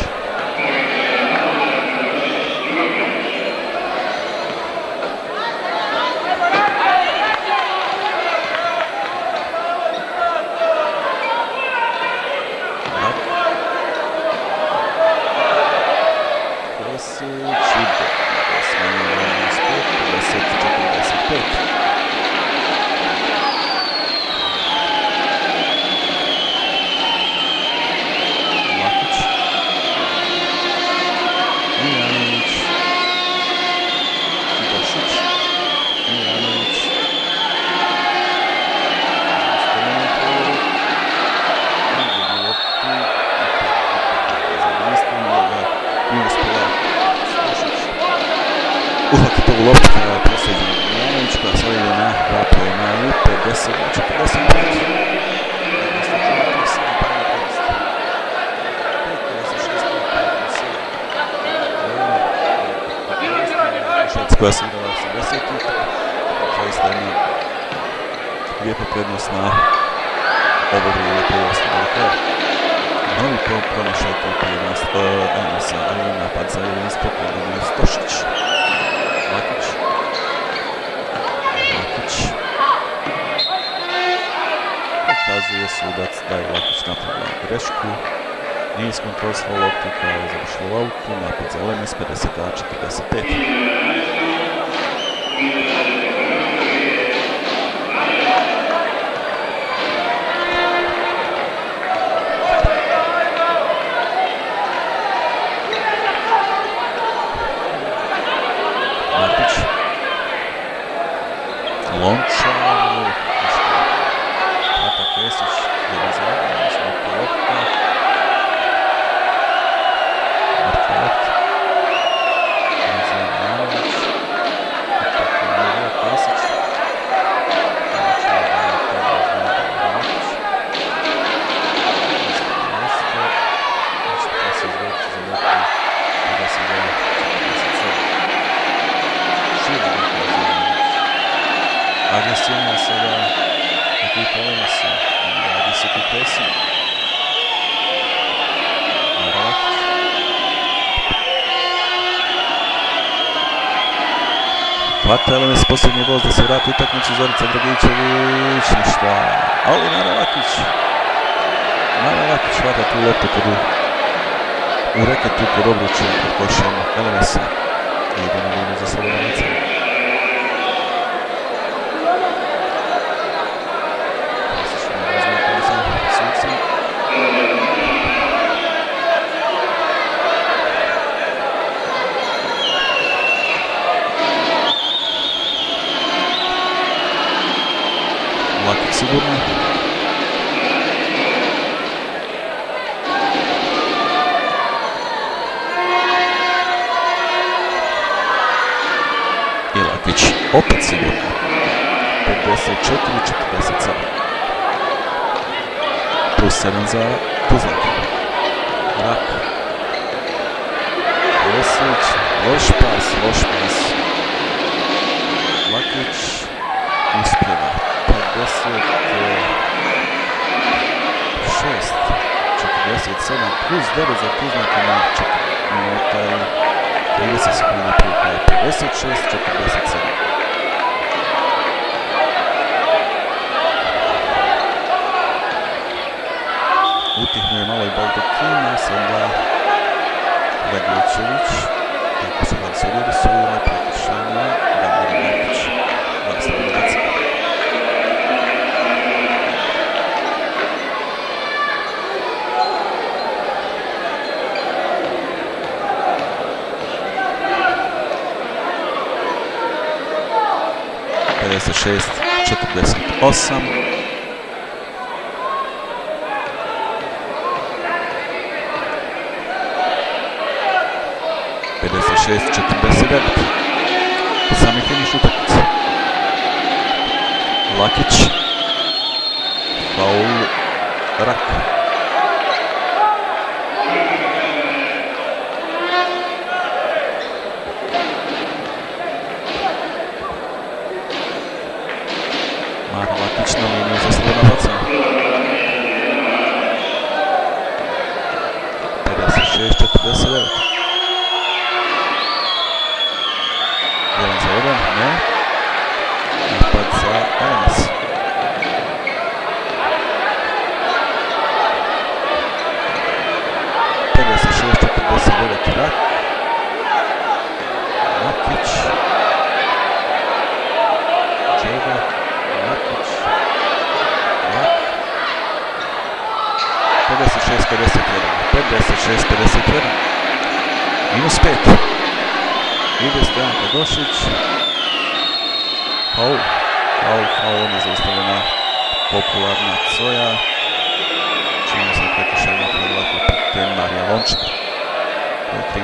S1: Rak. Pesić ide. Smanjeno iz 50-45. Lakić. Mijanović. Došić. Mijanović. Ostavljeno polovu. Gubi loptu. Zajedinstvo nije uspjela Došić uhvatiti ovu loptu, koja se igrala 80-ih, zaista jedna lijepa prednost na ovo vrijeme koje je ostalo. Novi promašaj ekipe LMS-a, ali napad za Ilinsko predvodnio Stošić. Lakić. Pokazuje sudac da je Lakić napravila grešku. Nije iskontrolisao loptu koja je završila u autu. Napad za LMS 50-45. Lončar, Ata Kesić, Jelizavlja, Smrtka lopta, Jelizavlja Janović, Ata Kesić, Kesić, agresivnija sada ekipa LMS-a, visoki pressing. Maralakić. Hvata LMS posljednji voz da se vrati utakmicu. Zorica Dragičević, ništa. Ali Maralakić hvata tu loptu u reketu kod obruču kod košem LMS-a. I ide na liniju za slobodanice. Lakić sigurno. I Lakić opet sigurno. 54-47. Plus 7 za Tuzlak. Rak. Kesić. Loš pas. Lakić uspjeva. 56, 47 plus 9 za Tuzlaka na 4 minuta i 30 sekundi prije kraja. 56, 47. Utihnuje malo i Baldekina, sada Dragičević. Tako se vam sudjeli su na prekršajima Damir Markić. Vlasta Budaca. ...56, 48. Sami finiš utakmice. Lakić. Faul. Rak. Lakić na liniju za slobodna bacanja. 56-49. 1 za 1, ne. Napad za LMS. Rak. Lakić. Džega. Lakić. Rak. 56-51. 56-51. Minus 5. Ide Stojanka Došić. Faul je zaustavljena popularna Coja. Čini se prekršajna pravila kapiten Marija Lončar. To je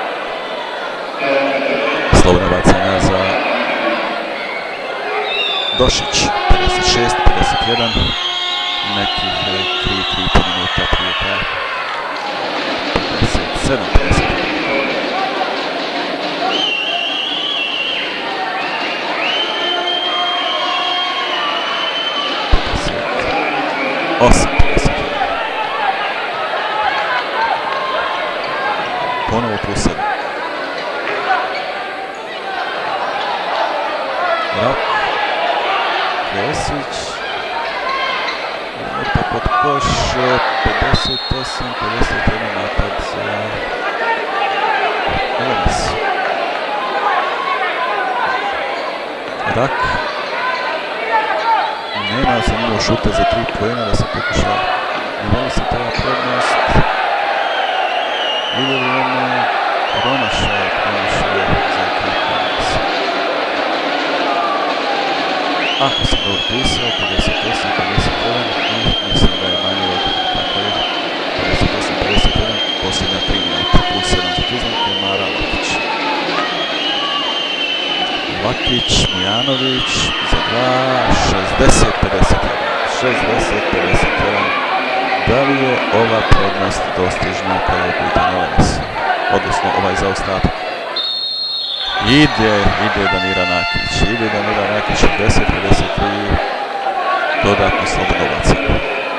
S1: 13. Slobodna bacanja za Došić, 56-51, nekih 3,5 minuta prije kraja. 57-51. Ponovo plus 7. Rak, Vesić, lopta pod koš, 58-51 napad za LMS. Rak, nema zanimljivo šuta za 3 poena da se pokuša uveli se tada prednost. Ide li ono promašaj za 3 poena. Ako sam dobro pisao, 58-51 i mislim da je manje od tako je 58-51, posljednja 3 minuta, plus 7 za Tuzlanke, Mara Lakić. Lakić, Mujanović, za 2, 60-51. Da li je ova prednost dostižna kada je pitanje LMS? Odnosno ovaj zaostatak. Ide Danira Nakić, 10-53, dodatno slobodno bacanje.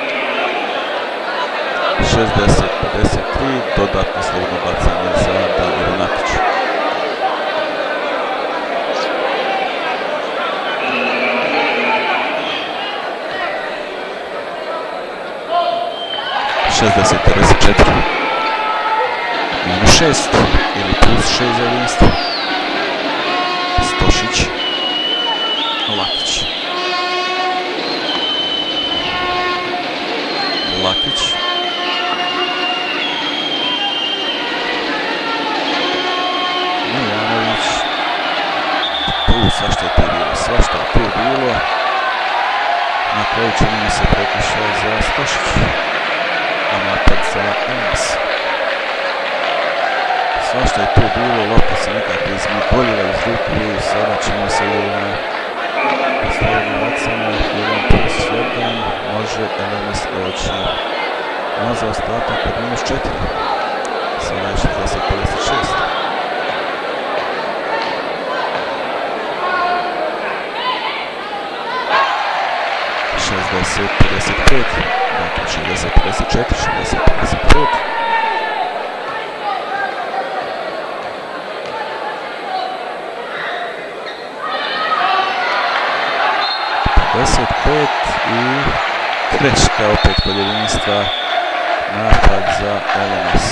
S1: 60-53, dodatno slobodno bacanje za Daniru Nakiću. -6 ili plus 6 za jedinstvo. Stošić, Lakić, Mujanović, svašta je tu bilo, na kraju čini mi se prekršaj za Stošić, a napad za LMS. Svašta je tu bilo, lopta se nekako izmigoljila iz ruku i sada čini se na slobodno bacanje, 1+1, može LMS doći na zaostatak od -4. Sada je 60-56. Dakle 60-54, 60-55. I greška opet kod jedinstva, napad za LMS.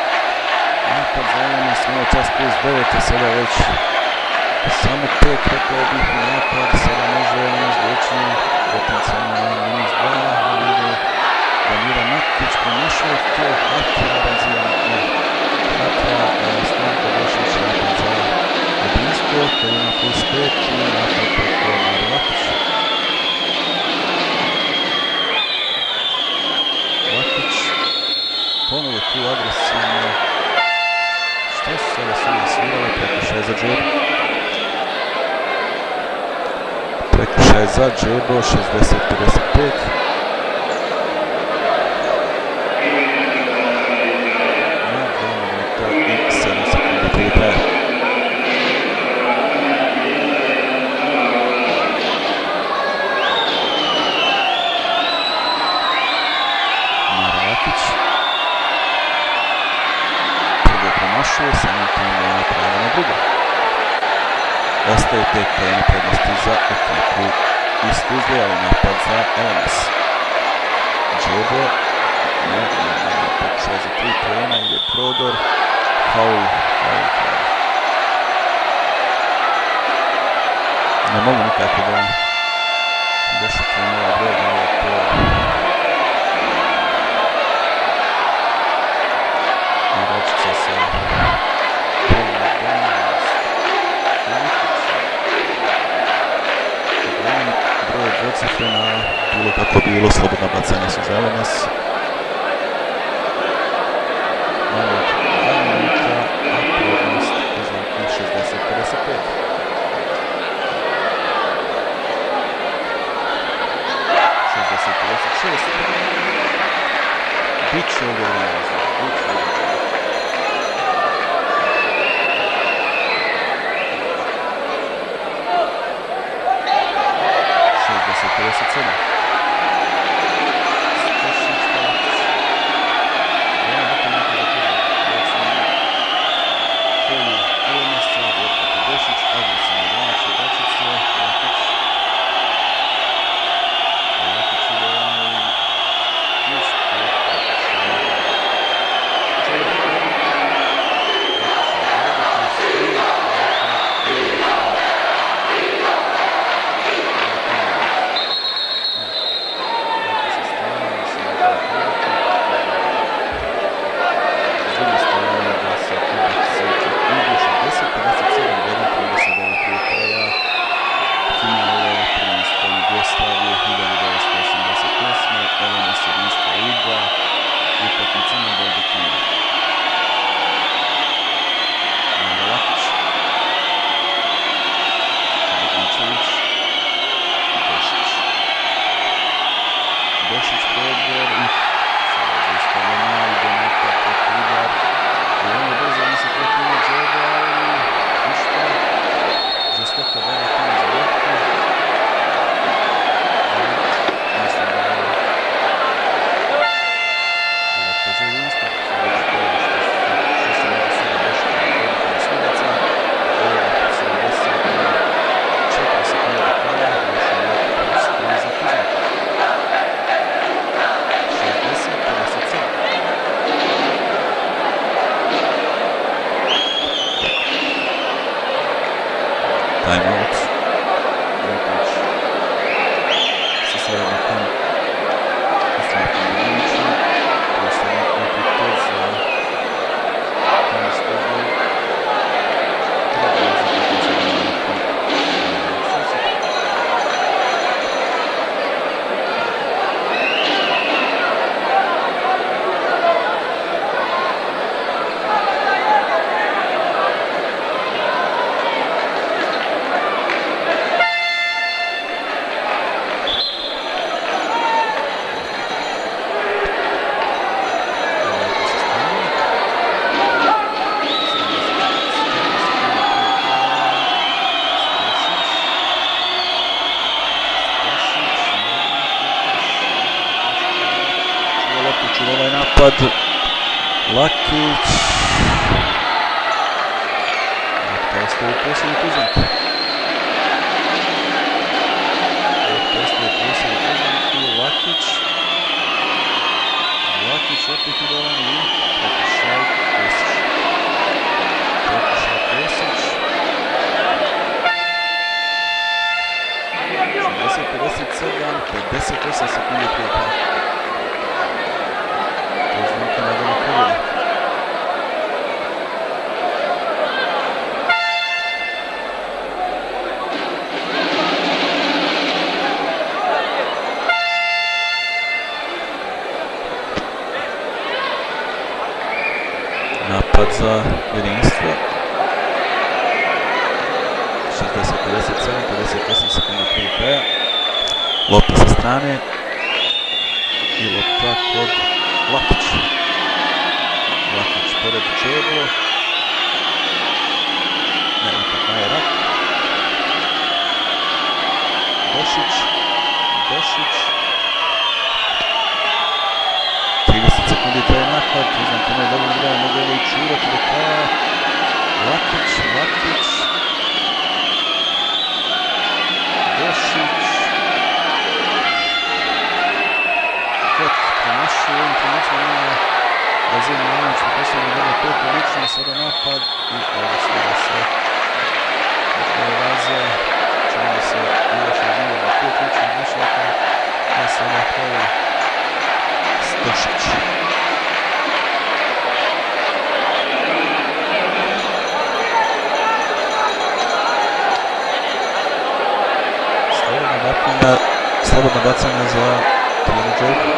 S1: Malo čas plus 9, a sada već samo 5, rekao bih napad, sada može LMS doći potencijalno na -2, ali ide Danira Nakić, promašao to, Hatra razijanje, Hatra Stanko Došić, napad za jedinstvo, to ima plus 5 i napad preko Mare Lakić. Ponovo tu agresivno. Što su sada sudije svirale? Prekršaj za Džebo. Prekršaj za Džebo, 60-55. Na 2 minuta i 7 sekundi prije kraja. Mara Lakić. Samim tim nema prava na drugo. Ostaje 5 poena prednosti za ekipu iz Tuzle, ali napad za LMS. Džebo, pokušaj za 3 poena, ide prodor, faul. Ne mogu nikako da dešifrujem ova broj, ali to igračica sa broj dvocifrena, bilo kako bilo, slobodna bacanja su za LMS. Malo od 2 minuta, a prednost Tuzlanki 60-55. Bit će ovdje vremena za bit će ovdje. 60-57. Timeout. Jokić sa savjetnikom Zdravkom Milanićem. Posljednji kontaktor za tenis odbor. Treba je za kako se nakon ovaj napad. Lakić. Lopta ostaje u posjedu Tuzlanku. Lakić. Lakić opet idealan i pokušaj Pesić. 60-57, 58 sekundi prije kraja. Tuzlanka na dolu pobjede. Napad za jedinstvo. 60-57, 58 sekundi prije kraja. Lopta sa strane. I lopta kod Lakić. Lakić pored Čeblo. Ne, ipak Majerak. Bešić. 30 sekundi traje napad. Tuzlanka imaju dobro igraju, mogu ovo i čurati do kraja. Lakić. Bešić. Kot promašuje ovim trenucima na razinu Milanić, posljednje vrlo 5 lično, sada napad i ovo sada se razija, čini se još razinu na 5 ličnih mišljaka, a sada pravi Stošić. Slobodna bacanja za Tijanu Đorku.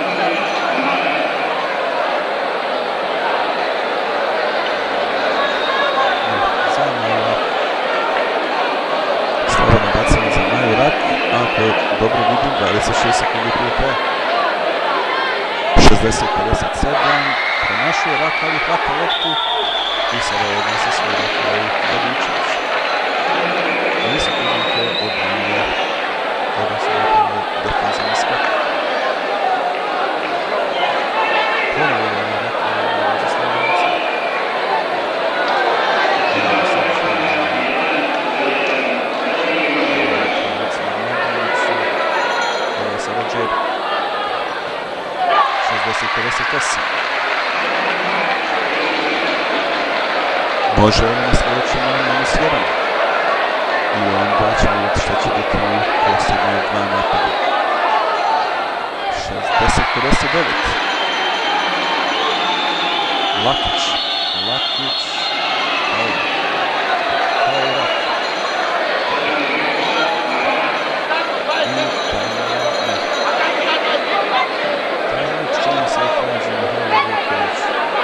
S1: Slobodna bacanja za Majerak, ako dobro vidim, 26 sekundi prije kraja. promašuje Rak, ali hvata loptu i sada odnese svoj na kraju Radičević. Nisu kuznike odbranile, odnosno napravile defensivni skak. Ponovo je na Rak za Slovenaca. Ovo je sada Džeb. 60-58. Može li nas reći na -1? I onda ćemo vidjeti što će biti u posljednje dva napada. 60-59. Lakić. Kao i Rak. Čini se i traži Mihajlo Vuković.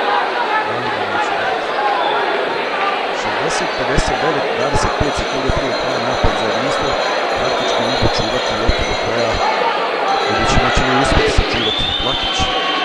S1: 60-59, 25 sekundi prije kraja napad za jedinstvo. Praktički mogu čuvati loptu do kraja. Vidjet ćemo će li uspjeti sačuvati. Lakić.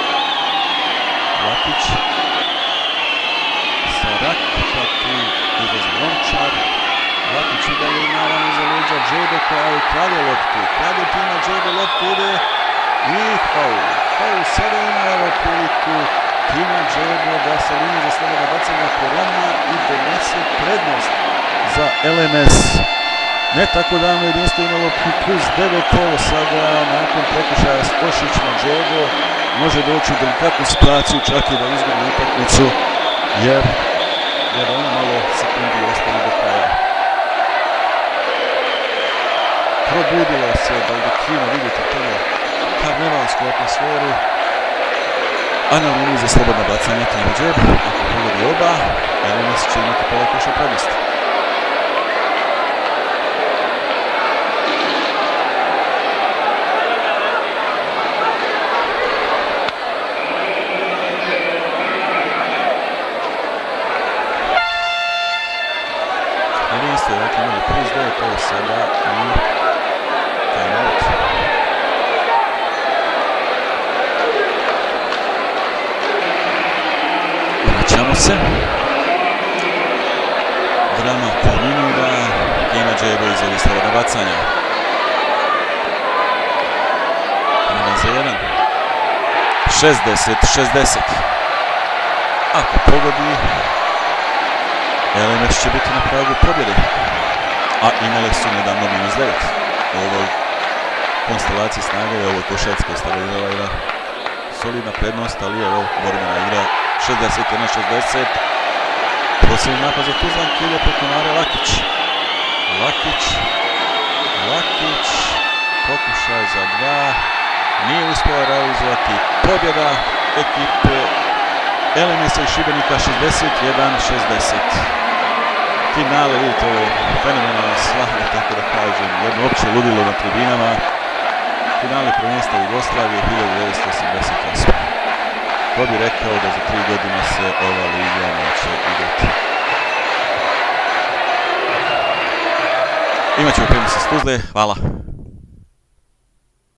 S1: Sa Rak, pa tu ide za Lončar. Lakić ide li naravno za leđa Džebe koji krade loptu. Krade tima Džebe, loptu ide i faul. Sada imamo priliku tima Džebe da sa linije za slobodna bacanja porema i donese prednost za LMS. Ne tako davno jedinstvo imalo +9, sada nakon pokušaja Stošić na Džebe može doći u delikatnu situaciju, čak i da izgubi utakmicu, jer ono malo sekundi ostali do kraja. Probudila se Baldakina, vidite tamo karnevalsku atmosferu, a na liniji za slobodna bacanja tima Džebe, ako pogodi oba, LMS će imati pola koša prednosti. Jedinstvo je dakle imali +9, ovo sada i timeout. Vraćamo se. Drama terminira, tima Džebe izvodi slobodna bacanja. 1 za 1. 60-60. Ako pogodi, LMS će biti na pragu pobjede, a imali su nedavno -9. U ovoj konstelaciji snaga i ovoj košarskoj stabilizirala igra solidna prednost, ali evo borbena igra 61-60. Posljednji napad za Tuzlanke ide preko Mare Lakić. Pokušaj za 2, nije uspjela realizovati. Pobjeda ekipe LMS-a iz Šibenika 61-60. Finale, vidite, ovo je fenomenalno slavno, tako da kažem, jedno opće ludilo na tribinama. Finale prvenstva Jugoslavije 1988. Ko bi rekao da za 3 godine se ova liga neće igrati. Imat ćemo prenos iz Tuzle, hvala.